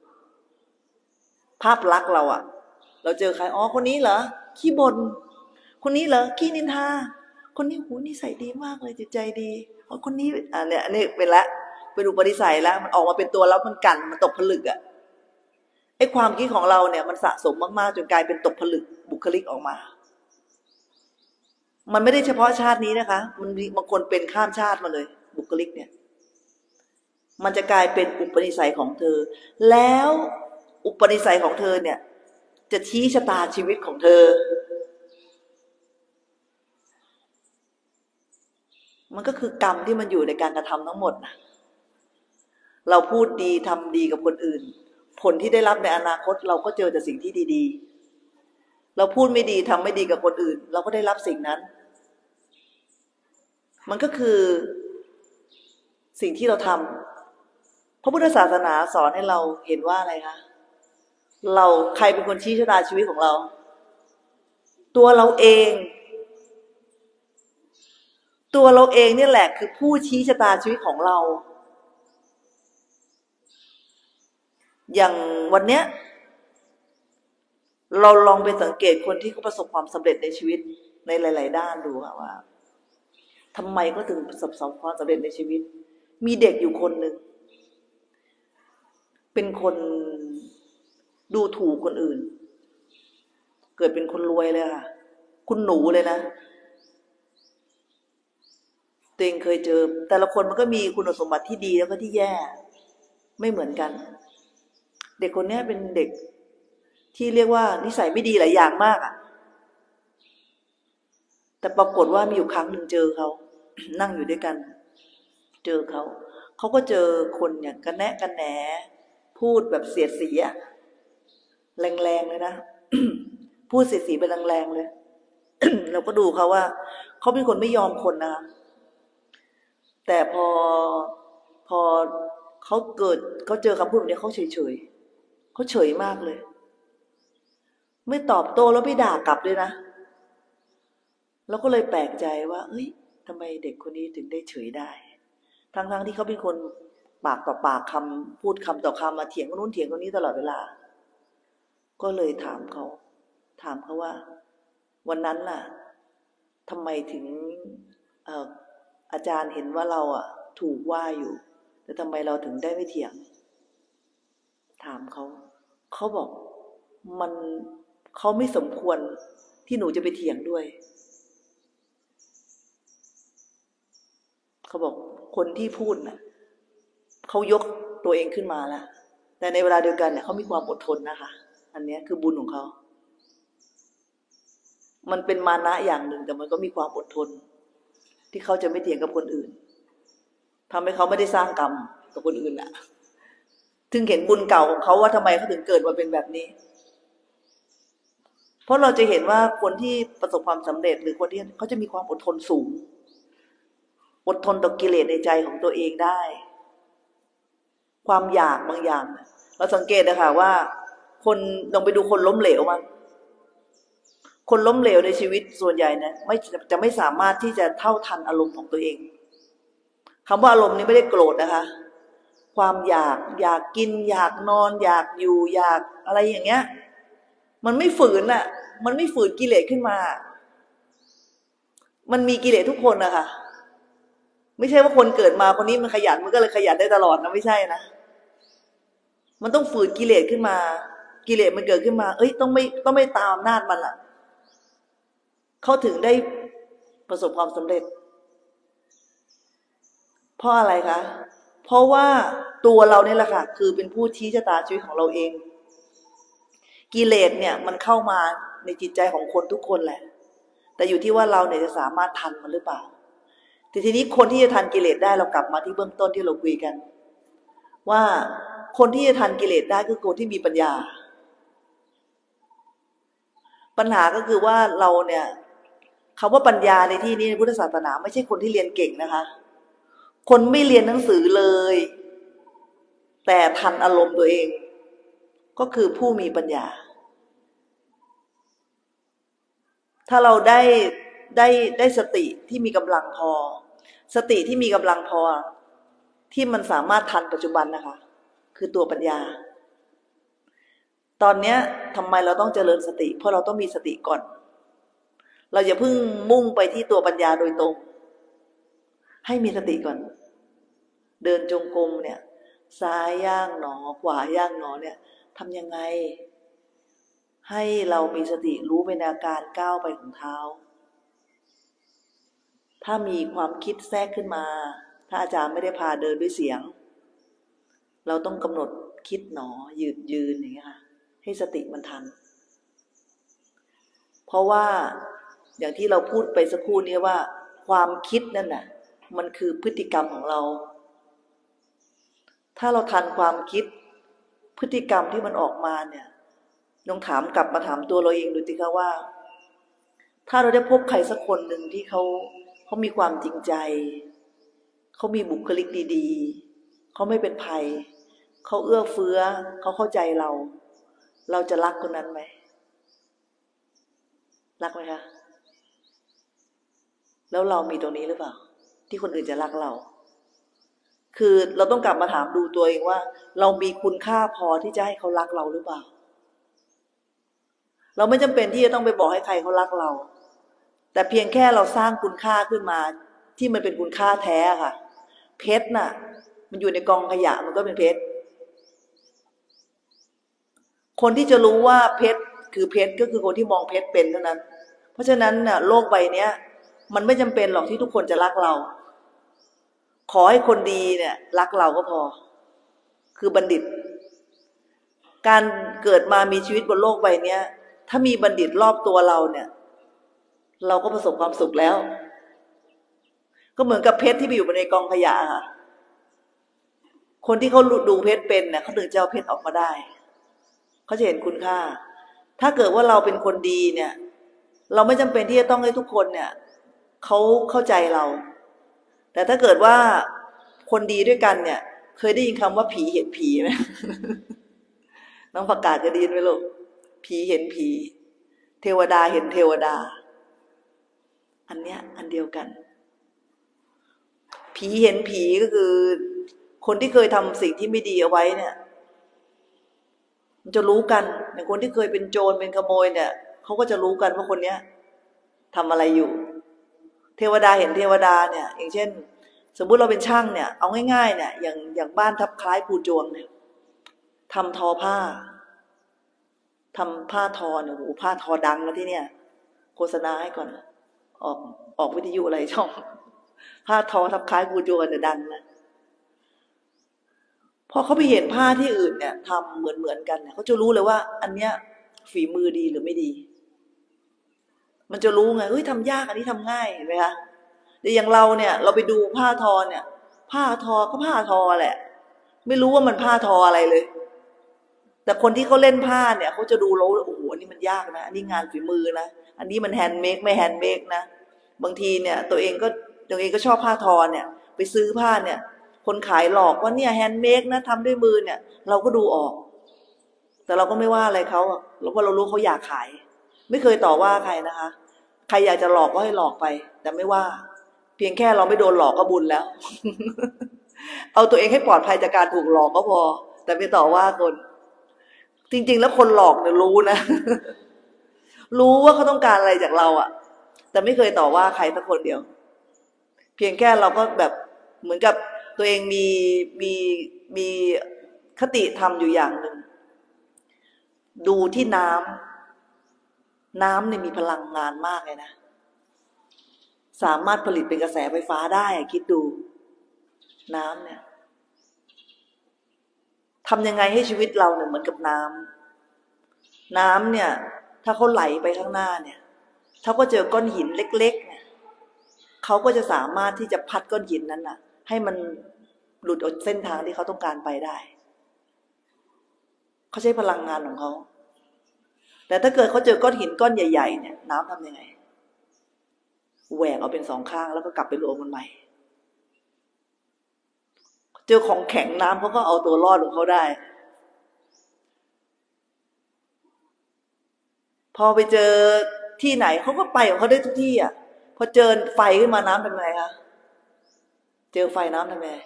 ภาพลักษณ์เราอะเราเจอใครอ๋อคนนี้เหรอขี้บ่นคนนี้เหรอขี้นินทาคนนี้หูนิสัยดีมากเลยจิตใจดีอ๋อคนนี้อ่าเนี่ยอันนี้เป็นละเป็นอุปนิสัยแล้วมันออกมาเป็นตัวแล้วมันกันมันตกผลึกอะไอ้ความคิดของเราเนี่ยมันสะสมมากๆจนกลายเป็นตกผลึกบุคลิกออกมามันไม่ได้เฉพาะชาตินี้นะคะมันมีบางคนเป็นข้ามชาติมาเลยบุคลิกเนี่ยมันจะกลายเป็นอุปนิสัยของเธอแล้วอุปนิสัยของเธอเนี่ยจะชี้ชะตาชีวิตของเธอมันก็คือกรรมที่มันอยู่ในการกระทำทั้งหมดนะเราพูดดีทำดีกับคนอื่นผลที่ได้รับในอนาคตเราก็เจอแต่สิ่งที่ดีๆเราพูดไม่ดีทำไม่ดีกับคนอื่นเราก็ได้รับสิ่งนั้นมันก็คือสิ่งที่เราทำพระพุทธศาสนาสอนให้เราเห็นว่าอะไรคะเราใครเป็นคนชี้ชะตาชีวิตของเราตัวเราเองตัวเราเองนี่แหละคือผู้ชี้ชะตาชีวิตของเราอย่างวันเนี้ยเราลองไปสังเกตคนที่เขาประสบความสำเร็จในชีวิตในหลายๆด้านดูค่ะว่าทำไมก็ถึงประสบความสำเร็จในชีวิตมีเด็กอยู่คนหนึ่งเป็นคนดูถูกคนอื่นเกิดเป็นคนรวยเลยค่ะคุณหนูเลยนะตัวเองเคยเจอแต่ละคนมันก็มีคุณสมบัติที่ดีแล้วก็ที่แย่ไม่เหมือนกันเด็กคนนี้เป็นเด็กที่เรียกว่านิสัยไม่ดีหลายอย่างมากอ่ะแต่ปรากฏว่ามีอยู่ครั้งหนึ่งเจอเขา นั่งอยู่ด้วยกันเจอเขาเขาก็เจอคนอย่างกันแนะกันแหนพูดแบบเสียดสีอะแรงๆเลยนะ พูดเสียดสีไปแรงๆเลย เราก็ดูเขาว่าเขาเป็นคนไม่ยอมคนนะแต่พอพอเขาเกิดเขาเจอคำพูดแบบนี้เขาเฉยๆเขาเฉยมากเลยไม่ตอบโต้แล้วไม่ด่ากลับด้วยนะเราก็เลยแปลกใจว่าเอ้ยทำไมเด็กคนนี้ถึงได้เฉยได้ทั้งๆที่เขาเป็นคนปากต่อปากคำพูดคำต่อคำมาเถียงคนนู้นเถียงคนนี้ตลอดเวลาก็เลยถามเขาถามเขาว่าวันนั้นล่ะทำไมถึงเอ่ออาจารย์เห็นว่าเราอ่ะถูกว่าอยู่แต่ทำไมเราถึงได้ไม่เถียงถามเขาเขาบอกมันเขาไม่สมควรที่หนูจะไปเถียงด้วยเขาบอกคนที่พูดน่ะเขายกตัวเองขึ้นมาแล้วแต่ในเวลาเดียวกันเนี่ยเขามีความอดทนนะคะอันนี้คือบุญของเขามันเป็นมานะอย่างหนึ่งแต่มันก็มีความอดทนที่เขาจะไม่เถียงกับคนอื่นทำให้เขาไม่ได้สร้างกรรมกับคนอื่นอ่ะถึงเห็นบุญเก่าของเขาว่าทำไมเขาถึงเกิดมาเป็นแบบนี้เพราะเราจะเห็นว่าคนที่ประสบความสำเร็จหรือคนที่เขาจะมีความอดทนสูงอดทนต่อกิเลสในใจของตัวเองได้ความอยากบางอย่างเราสังเกตนะคะว่าคนลองไปดูคนล้มเหลวมั้งคนล้มเหลวในชีวิตส่วนใหญ่นะไม่จะไม่สามารถที่จะเท่าทันอารมณ์ของตัวเองคำว่าอารมณ์นี้ไม่ได้โกรธนะคะความอยากอยากกินอยากนอนอยากอยู่อยากอะไรอย่างเงี้ยมันไม่ฝืนอ่ะมันไม่ฝืนกิเลสขึ้นมามันมีกิเลสทุกคนนะคะไม่ใช่ว่าคนเกิดมาคนนี้มันขยันมันก็เลยขยันได้ตลอดนะไม่ใช่นะมันต้องฝืนกิเลสขึ้นมากิเลสมันเกิดขึ้นมาเอ้ยต้องไม่ต้องไม่ตามอำนาจมันล่ะเขาถึงได้ประสบความสำเร็จเพราะอะไรคะเพราะว่าตัวเราเนี่ยแหละค่ะคือเป็นผู้ชี้ชะตาชีวิตของเราเองกิเลสเนี่ยมันเข้ามาในจิตใจของคนทุกคนแหละแต่อยู่ที่ว่าเราเนี่ยจะสามารถทันมันหรือเปล่าแต่ทีนี้คนที่จะทันกิเลสได้เรากลับมาที่เบื้องต้นที่เราคุยกันว่าคนที่จะทันกิเลสได้คือคนที่มีปัญญาปัญหาก็คือว่าเราเนี่ยคำว่าปัญญาในที่นี้ในพุทธศาสนาไม่ใช่คนที่เรียนเก่งนะคะคนไม่เรียนหนังสือเลยแต่ทันอารมณ์ตัวเองก็คือผู้มีปัญญาถ้าเราได้ได้ได้สติที่มีกำลังพอสติที่มีกำลังพอที่มันสามารถทันปัจจุบันนะคะคือตัวปัญญาตอนนี้ทำไมเราต้องเจริญสติเพราะเราต้องมีสติก่อนเราอย่าเพิ่งมุ่งไปที่ตัวปัญญาโดยตรงให้มีสติก่อนเดินจงกรมเนี่ยซ้ายย่างหนอขวาย่างหนอเนี่ยทำยังไงให้เรามีสติรู้เป็นอาการก้าวไปของเท้าถ้ามีความคิดแทรกขึ้นมาถ้าอาจารย์ไม่ได้พาเดินด้วยเสียงเราต้องกำหนดคิดหนอยืดยืนอย่างเงี้ยค่ะให้สติมันทันเพราะว่าอย่างที่เราพูดไปสักครู่นี้ว่าความคิดนั่นน่ะมันคือพฤติกรรมของเราถ้าเราทันความคิดพฤติกรรมที่มันออกมาเนี่ยลองถามกลับมาถามตัวเราเองดูสิคะว่าถ้าเราได้พบใครสักคนหนึ่งที่เขาเขามีความจริงใจเขามีบุคลิกดีๆเขาไม่เป็นภัยเขาเอื้อเฟื้อเขาเข้าใจเราเราจะรักคนนั้นไหมรักไหมคะแล้วเรามีตรงนี้หรือเปล่าที่คนอื่นจะรักเราคือเราต้องกลับมาถามดูตัวเองว่าเรามีคุณค่าพอที่จะให้เขารักเราหรือเปล่าเราไม่จำเป็นที่จะต้องไปบอกให้ใครเขารักเราแต่เพียงแค่เราสร้างคุณค่าขึ้นมาที่มันเป็นคุณค่าแท้ค่ะเพชรน่ะมันอยู่ในกองขยะมันก็เป็นเพชรคนที่จะรู้ว่าเพชรคือเพชรก็คือคนที่มองเพชรเป็นเท่านั้นเพราะฉะนั้นน่ะโลกใบนี้มันไม่จำเป็นหรอกที่ทุกคนจะรักเราขอให้คนดีเนี่ยรักเราก็พอคือบัณฑิตการเกิดมามีชีวิตบนโลกใบนี้ถ้ามีบัณฑิตรอบตัวเราเนี่ยเราก็ประสบความสุขแล้วก็เหมือนกับเพชรที่ไปอยู่ในกองขยะค่ะคนที่เขาดูเพชรเป็นเนี่ยเขาถึงจะเอาเพชรออกมาได้เขาจะเห็นคุณค่าถ้าเกิดว่าเราเป็นคนดีเนี่ยเราไม่จำเป็นที่จะต้องให้ทุกคนเนี่ยเขาเข้าใจเราแต่ถ้าเกิดว่าคนดีด้วยกันเนี่ยเคยได้ยินคำว่าผีเห็นผีไหม น้องประกาศจะได้ยินไหมลูกผีเห็นผีเทวดาเห็นเทวดาอันเนี้ยอันเดียวกันผีเห็นผีก็คือคนที่เคยทำสิ่งที่ไม่ดีเอาไว้เนี่ยมันจะรู้กันอย่างคนที่เคยเป็นโจรเป็นขโมยเนี่ยเขาก็จะรู้กันว่าคนเนี้ยทำอะไรอยู่เทวดาเห็นเทวดาเนี่ยอย่างเช่นสมมุติเราเป็นช่างเนี่ยเอาง่ายๆเนี่ยอย่างอย่างบ้านทับคล้ายภูจวงเนี่ยทำทอผ้าทำผ้าทอเนี่ยโอ้โหผ้าทอดังนะที่เนี่ยโฆษณาให้ก่อนออกออกวิทยุอะไรช่องผ้าทอทับคล้ายภูจวงเนี่ยดังนะพอเขาไปเห็นผ้าที่อื่นเนี่ยทำเหมือนเหมือนกันเนี่ยเขาจะรู้เลยว่าอันเนี้ยฝีมือดีหรือไม่ดีมันจะรู้ไงเฮ้ยทำยากอันนี้ทำง่ายเห็นไหมคะแต่อย่างเราเนี่ยเราไปดูผ้าทอเนี่ยผ้าทอก็ผ้าทอแหละไม่รู้ว่ามันผ้าทออะไรเลยแต่คนที่เขาเล่นผ้าเนี่ยเขาจะดูแล้วโอ้โหอันนี้มันยากนะอันนี้งานฝีมือนะอันนี้มันแฮนด์เมดไม่แฮนด์เมดนะบางทีเนี่ยตัวเองก็ตัวเองก็ชอบผ้าทอเนี่ยไปซื้อผ้าเนี่ยคนขายหลอกว่าเนี่ยแฮนด์เมดนะทำด้วยมือเนี่ยเราก็ดูออกแต่เราก็ไม่ว่าอะไรเขาเราเพราะเรารู้เขาอยากขายไม่เคยต่อว่าใครนะคะใครอยากจะหลอกก็ให้หลอกไปแต่ไม่ว่าเพียงแค่เราไม่โดนหลอกก็บุญแล้ว เอาตัวเองให้ปลอดภัยจากการถูกหลอกก็พอแต่ไม่ต่อว่าคนจริงๆแล้วคนหลอกเนี่ยรู้นะ รู้ว่าเขาต้องการอะไรจากเราอะแต่ไม่เคยต่อว่าใครสักคนเดียวเพียงแค่เราก็แบบเหมือนกับตัวเองมีมีมีคติธรรมอยู่อย่างหนึ่งดูที่น้ำน้ำเนี่ยมีพลังงานมากเลยนะสามารถผลิตเป็นกระแสไฟฟ้าได้คิดดูน้ำเนี่ยทำยังไงให้ชีวิตเราเนี่ยเหมือนกับน้ำน้ำเนี่ยถ้าเขาไหลไปข้างหน้าเนี่ยถ้าก็เจอก้อนหินเล็กๆเนี่ยเขาก็จะสามารถที่จะพัดก้อนหินนั้นน่ะให้มันหลุดออกเส้นทางที่เขาต้องการไปได้เขาใช้พลังงานของเขาแต่ถ้าเกิดเขาเจอก้อนหินก้อนใหญ่ๆเนี่ยน้ำทำยังไงแหวกเอาเป็นสองข้างแล้วก็กลับไปรวมกันใหม่เจอของแข็งน้ำเขาก็เอาตัวรอดของเขาได้พอไปเจอที่ไหนเขาก็ไปของเขาได้ทุกที่อ่ะพอเจอไฟขึ้นมาน้ำทำไงคะเจอไฟน้ำทำไง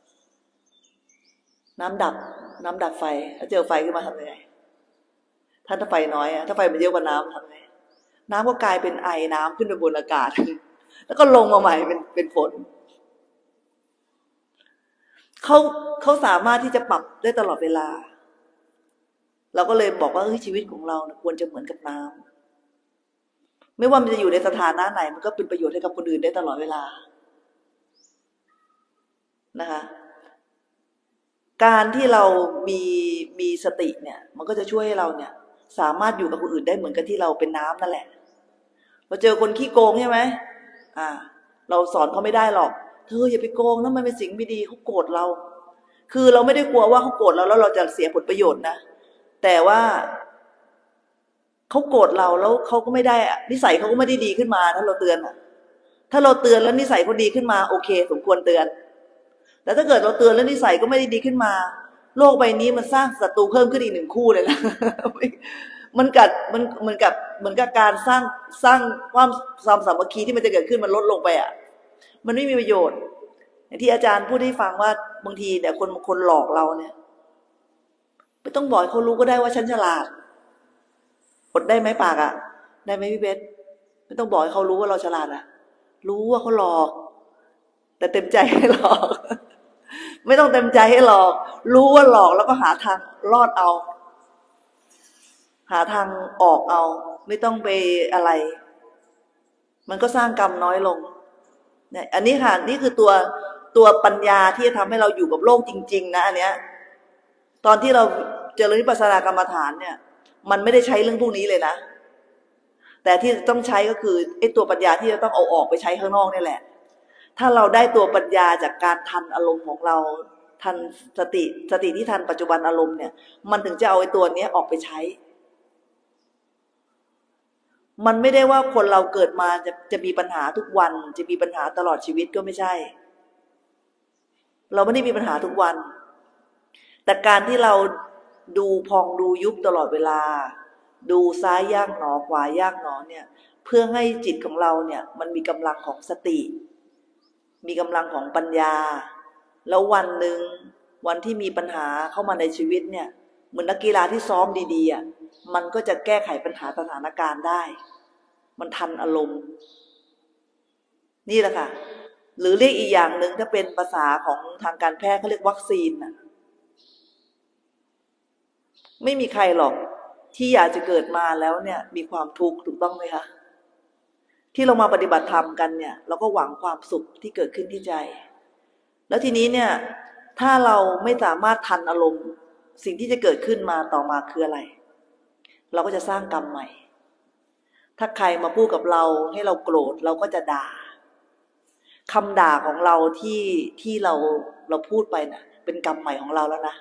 น้ำดับน้ำดับไฟแล้วเจอไฟขึ้นมาทำยังไงถ้าถ้าไฟน้อยอ่ะถ้าไฟมันเยอะกว่าน้ำทำไงน้ำก็กลายเป็นไอน้ำขึ้นไปบนอากาศแล้วก็ลงมาใหม่เป็นเป็นฝนเขาเขาสามารถที่จะปรับได้ตลอดเวลาเราก็เลยบอกว่าเฮ้ยชีวิตของเราควรจะเหมือนกับน้ำไม่ว่ามันจะอยู่ในสถานะไหนมันก็เป็นประโยชน์ให้กับคนอื่นได้ตลอดเวลานะคะการที่เรามีมีสติเนี่ยมันก็จะช่วยให้เราเนี่ยสามารถอยู่กับคนอื่นได้เหมือนกับที่เราเป็นน้ำนั่นแหละเราเจอคนขี้โกงใช่ไหมอ่าเราสอนเขาไม่ได้หรอกเธออย่าไปโกงนะมันเป็นสิ่งไม่ดีเขาโกรธเราคือเราไม่ได้กลัวว่าเขาโกรธเราแล้วเราจะเสียผลประโยชน์นะแต่ว่าเขาโกรธเราแล้วเขาก็ไม่ได้นิสัยเขาก็ไม่ได้ดีขึ้นมาถ้าเราเตือนอ่ะถ้าเราเตือนแล้วนิสัยเขาดีขึ้นมาโอเคสมควรเตือนแต่ถ้าเกิดเราเตือนแล้วนิสัยก็ไม่ได้ดีขึ้นมาโลกใบนี้มันสร้างศัตรูเพิ่มขึ้นอีกหนึ่งคู่เลยนะมันกัดมันเหมือนกับเหมือนกับการสร้างสร้างความความสามัคคีที่มันจะเกิดขึ้นมันลดลงไปอ่ะมันไม่มีประโยชน์อย่างที่อาจารย์พูดให้ฟังว่าบางทีเนี่ยคนบางคนหลอกเราเนี่ยไม่ต้องบอกเขารู้ก็ได้ว่าฉันฉลาดอดได้ไหมปากอ่ะได้ไหมพี่เบสไม่ต้องบอกให้เขารู้ว่าเราฉลาดอ่ะรู้ว่าเขาหลอกแต่เต็มใจให้หลอกไม่ต้องเต็มใจให้หลอกรู้ว่าหลอกแล้วก็หาทางรอดเอาหาทางออกเอาไม่ต้องไปอะไรมันก็สร้างกรรมน้อยลงเนี่ยอันนี้ค่ะนี่คือตัวตัวปัญญาที่จะทำให้เราอยู่กับโลกจริงๆนะอันเนี้ยตอนที่เราเจริญวิปัสสนากรรมฐานเนี่ยมันไม่ได้ใช้เรื่องพวกนี้เลยนะแต่ที่ต้องใช้ก็คือไอ้ตัวปัญญาที่จะต้องเอาออกไปใช้ข้างนอกนี่แหละถ้าเราได้ตัวปัญญาจากการทันอารมณ์ของเราทันสติสติที่ทันปัจจุบันอารมณ์เนี่ยมันถึงจะเอาไอ้ตัวนี้ออกไปใช้มันไม่ได้ว่าคนเราเกิดมาจะจะมีปัญหาทุกวันจะมีปัญหาตลอดชีวิตก็ไม่ใช่เราไม่ได้มีปัญหาทุกวันแต่การที่เราดูพองดูยุบตลอดเวลาดูซ้ายย่างหนอขวาย่างหนอเนี่ยเพื่อให้จิตของเราเนี่ยมันมีกำลังของสติมีกำลังของปัญญาแล้ววันหนึ่งวันที่มีปัญหาเข้ามาในชีวิตเนี่ยเหมือนนักกีฬาที่ซ้อมดีๆอ่ะมันก็จะแก้ไขปัญหาสถานการณ์ได้มันทันอารมณ์นี่แหละค่ะหรือเรียกอีกอย่างหนึ่งถ้าเป็นภาษาของทางการแพทย์เขาเรียกวัคซีนน่ะไม่มีใครหรอกที่อยากจะเกิดมาแล้วเนี่ยมีความทุกข์ถูกต้องไหมคะที่เรามาปฏิบัติธรรมกันเนี่ยเราก็หวังความสุขที่เกิดขึ้นที่ใจแล้วทีนี้เนี่ยถ้าเราไม่สามารถทันอารมณ์สิ่งที่จะเกิดขึ้นมาต่อมาคืออะไรเราก็จะสร้างกรรมใหม่ถ้าใครมาพูดกับเราให้เราโกรธเราก็จะด่าคำด่าของเราที่ที่เราเราพูดไปน่ะเป็นกรรมใหม่ของเราแล้วนะ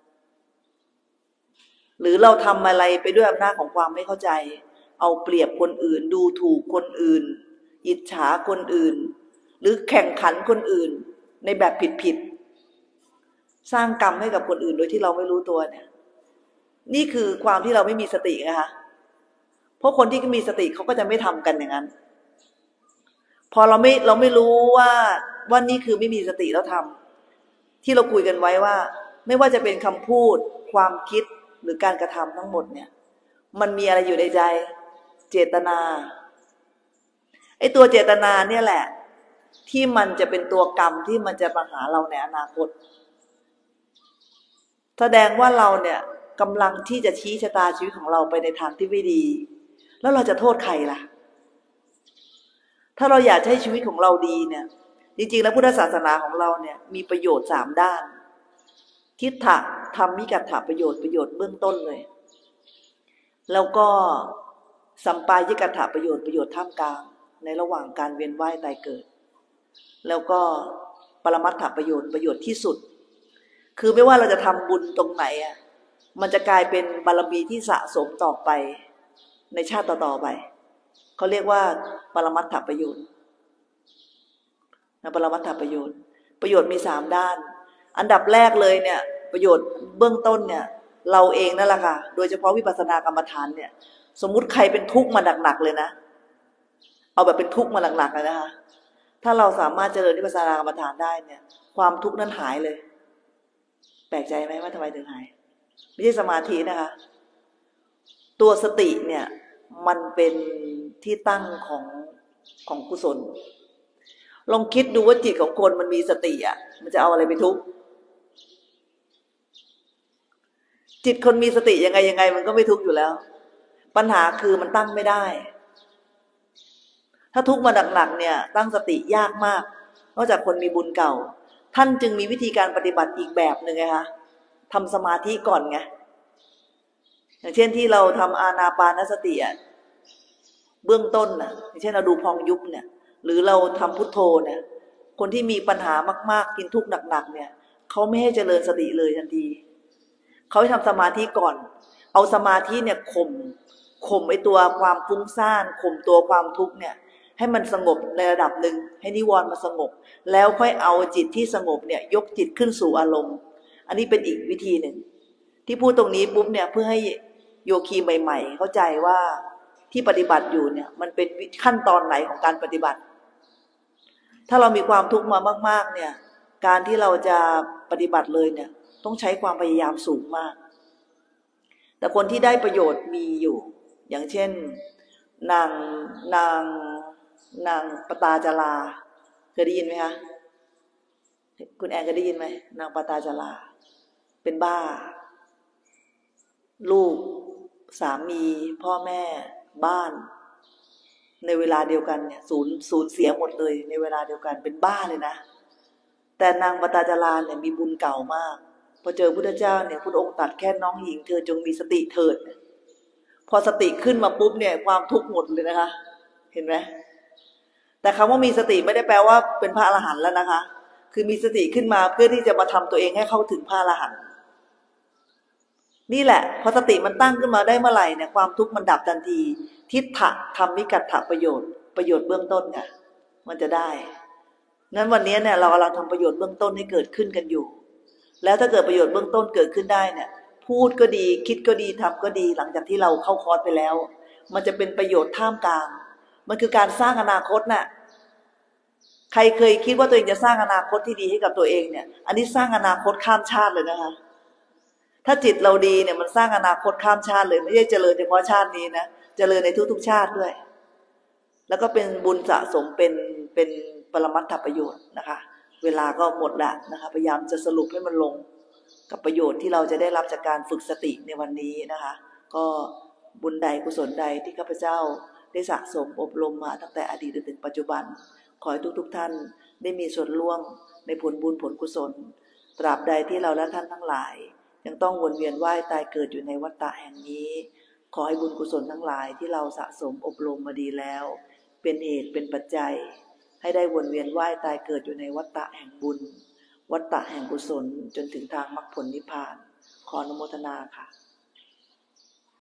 หรือเราทำอะไรไปด้วยอำนาจของความไม่เข้าใจเอาเปรียบคนอื่นดูถูกคนอื่นอิจฉาคนอื่นหรือแข่งขันคนอื่นในแบบผิดๆสร้างกรรมให้กับคนอื่นโดยที่เราไม่รู้ตัวเนี่ยนี่คือความที่เราไม่มีสตินะคะเพราะคนที่มีสติเขาก็จะไม่ทำกันอย่างนั้นพอเราไม่เราไม่รู้ว่าว่านี่คือไม่มีสติแล้วทำที่เราคุยกันไว้ว่าไม่ว่าจะเป็นคำพูดความคิดหรือการกระทำทั้งหมดเนี่ยมันมีอะไรอยู่ในใจเจตนาไอ้ตัวเจตนาเนี่ยแหละที่มันจะเป็นตัวกรรมที่มันจะมาหาเราในอนาคตแสดงว่าเราเนี่ยกำลังที่จะชี้ชะตาชีวิตของเราไปในทางที่ไม่ดีแล้วเราจะโทษใครล่ะถ้าเราอยากให้ชีวิตของเราดีเนี่ยจริงๆแล้วพุทธศาสนาของเราเนี่ยมีประโยชน์สามด้านทิฏฐะธรรมมิกัตถะประโยชน์ประโยชน์เบื้องต้นเลยแล้วก็สัมปายิกัตถะประโยชน์ประโยชน์ท่ามกลางในระหว่างการเวียนว่ายตายเกิดแล้วก็ปรมัตถประโยชน์ประโยชน์ที่สุดคือไม่ว่าเราจะทำบุญตรงไหนอ่ะมันจะกลายเป็นบารมีที่สะสมต่อไปในชาติต่อๆไปเขาเรียกว่าปรมัตถประโยชน์นะปรมัตถประโยชน์ประโยชน์มีสามด้านอันดับแรกเลยเนี่ยประโยชน์เบื้องต้นเนี่ยเราเองนั่นแหละค่ะโดยเฉพาะวิปัสสนากรรมฐานเนี่ยสมมุติใครเป็นทุกข์มาหนักๆเลยนะเอาแบบเป็นทุกข์มาหนักๆเลยนะคะถ้าเราสามารถเจริญวิปัสสนากรรมฐานได้เนี่ยความทุกข์นั้นหายเลยแปลกใจไหมว่าทำไมถึงหายไม่ใช่สมาธินะคะตัวสติเนี่ยมันเป็นที่ตั้งของของกุศลลองคิดดูว่าจิตของคนมันมีสติอ่ะมันจะเอาอะไรไปทุกข์จิตคนมีสติยังไงยังไงมันก็ไม่ทุกข์อยู่แล้วปัญหาคือมันตั้งไม่ได้ถ้าทุกข์มาหนักๆเนี่ยตั้งสติยากมากนอกจากคนมีบุญเก่าท่านจึงมีวิธีการปฏิบัติอีกแบบหนึ่งไงคะทำสมาธิก่อนไงอย่างเช่นที่เราทำอานาปานสติอ่ะเบื้องต้นน่ะอย่างเช่นเราดูพองยุบเนี่ยหรือเราทำพุทโธเนี่ยคนที่มีปัญหามากๆกินทุกข์หนักๆเนี่ยเขาไม่ให้เจริญสติเลยทันทีเขาทำสมาธิก่อนเอาสมาธิเนี่ยข่มข่มไอ้ตัวความฟุ้งซ่านข่มตัวความทุกข์เนี่ยให้มันสงบในระดับหนึ่งให้นิวรณ์มาสงบแล้วค่อยเอาจิตที่สงบเนี่ยยกจิตขึ้นสู่อารมณ์อันนี้เป็นอีกวิธีหนึ่งที่พูดตรงนี้ปุ๊บเนี่ยเพื่อให้โยคีใหม่ๆเข้าใจว่าที่ปฏิบัติอยู่เนี่ยมันเป็นขั้นตอนไหนของการปฏิบัติถ้าเรามีความทุกข์มามากๆเนี่ยการที่เราจะปฏิบัติเลยเนี่ยต้องใช้ความพยายามสูงมากแต่คนที่ได้ประโยชน์มีอยู่อย่างเช่นนางนางนางปตาจาราเคยได้ยินไหมคะคุณแอนเคยได้ยินไหมนางปตาจาราเป็นบ้าลูกสามีพ่อแม่บ้านในเวลาเดียวกันเนี่ยสูญสูญเสียหมดเลยในเวลาเดียวกันเป็นบ้าเลยนะแต่นางปตาจาราเนี่ยมีบุญเก่ามากพอเจอพุทธเจ้าเนี่ยพุทธองค์ตรัสแค่น้องหญิงเธอจงมีสติเถิดพอสติขึ้นมาปุ๊บเนี่ยความทุกข์หมดเลยนะคะเห็นไหมแต่คำว่ามีสติไม่ได้แปลว่าเป็นพระอรหันต์แล้วนะคะคือมีสติขึ้นมาเพื่อที่จะมาทำตัวเองให้เข้าถึงพระอรหันต์นี่แหละพอสติมันตั้งขึ้นมาได้เมื่อไหร่เนี่ยความทุกข์มันดับทันทีทิฏฐะธรรมมิกัตถะประโยชน์ประโยชน์เบื้องต้นค่ะมันจะได้งั้นวันนี้เนี่ยเรากำลังทำประโยชน์เบื้องต้นให้เกิดขึ้นกันอยู่แล้วถ้าเกิดประโยชน์เบื้องต้นเกิดขึ้นได้เนี่ยพูดก็ดีคิดก็ดีทำก็ดีหลังจากที่เราเข้าคอร์สไปแล้วมันจะเป็นประโยชน์ท่ามกลางมันคือการสร้างอนาคตน่ะใครเคยคิดว่าตัวเองจะสร้างอนาคตที่ดีให้กับตัวเองเนี่ยอันนี้สร้างอนาคตข้ามชาติเลยนะคะถ้าจิตเราดีเนี่ยมันสร้างอนาคตข้ามชาติเลยไม่ใช่เจริญเฉพาะชาตินี้นะเจริญในทุกๆชาติด้วยแล้วก็เป็นบุญสะสมเป็นเป็นปรมัตถประโยชน์นะคะเวลาก็หมดแล้วนะคะพยายามจะสรุปให้มันลงกับประโยชน์ที่เราจะได้รับจากการฝึกสติในวันนี้นะคะก็บุญใดกุศลใดที่ข้าพเจ้าได้สะสมอบรมมาตั้งแต่อดีตจนถึงปัจจุบันขอให้ทุกๆท่านได้มีส่วนร่วมในผลบุญผลกุศลตราบใดที่เราและท่านทั้งหลายยังต้องวนเวียนว่ายตายเกิดอยู่ในวัฏฏะแห่งนี้ขอให้บุญกุศลทั้งหลายที่เราสะสมอบรมมาดีแล้วเป็นเหตุเป็นปัจจัยให้ได้วนเวียนว่ายตายเกิดอยู่ในวัฏฏะแห่งบุญวัฏฏะแห่งกุศลจนถึงทางมรรคผลนิพพานขออนุโมทนาค่ะ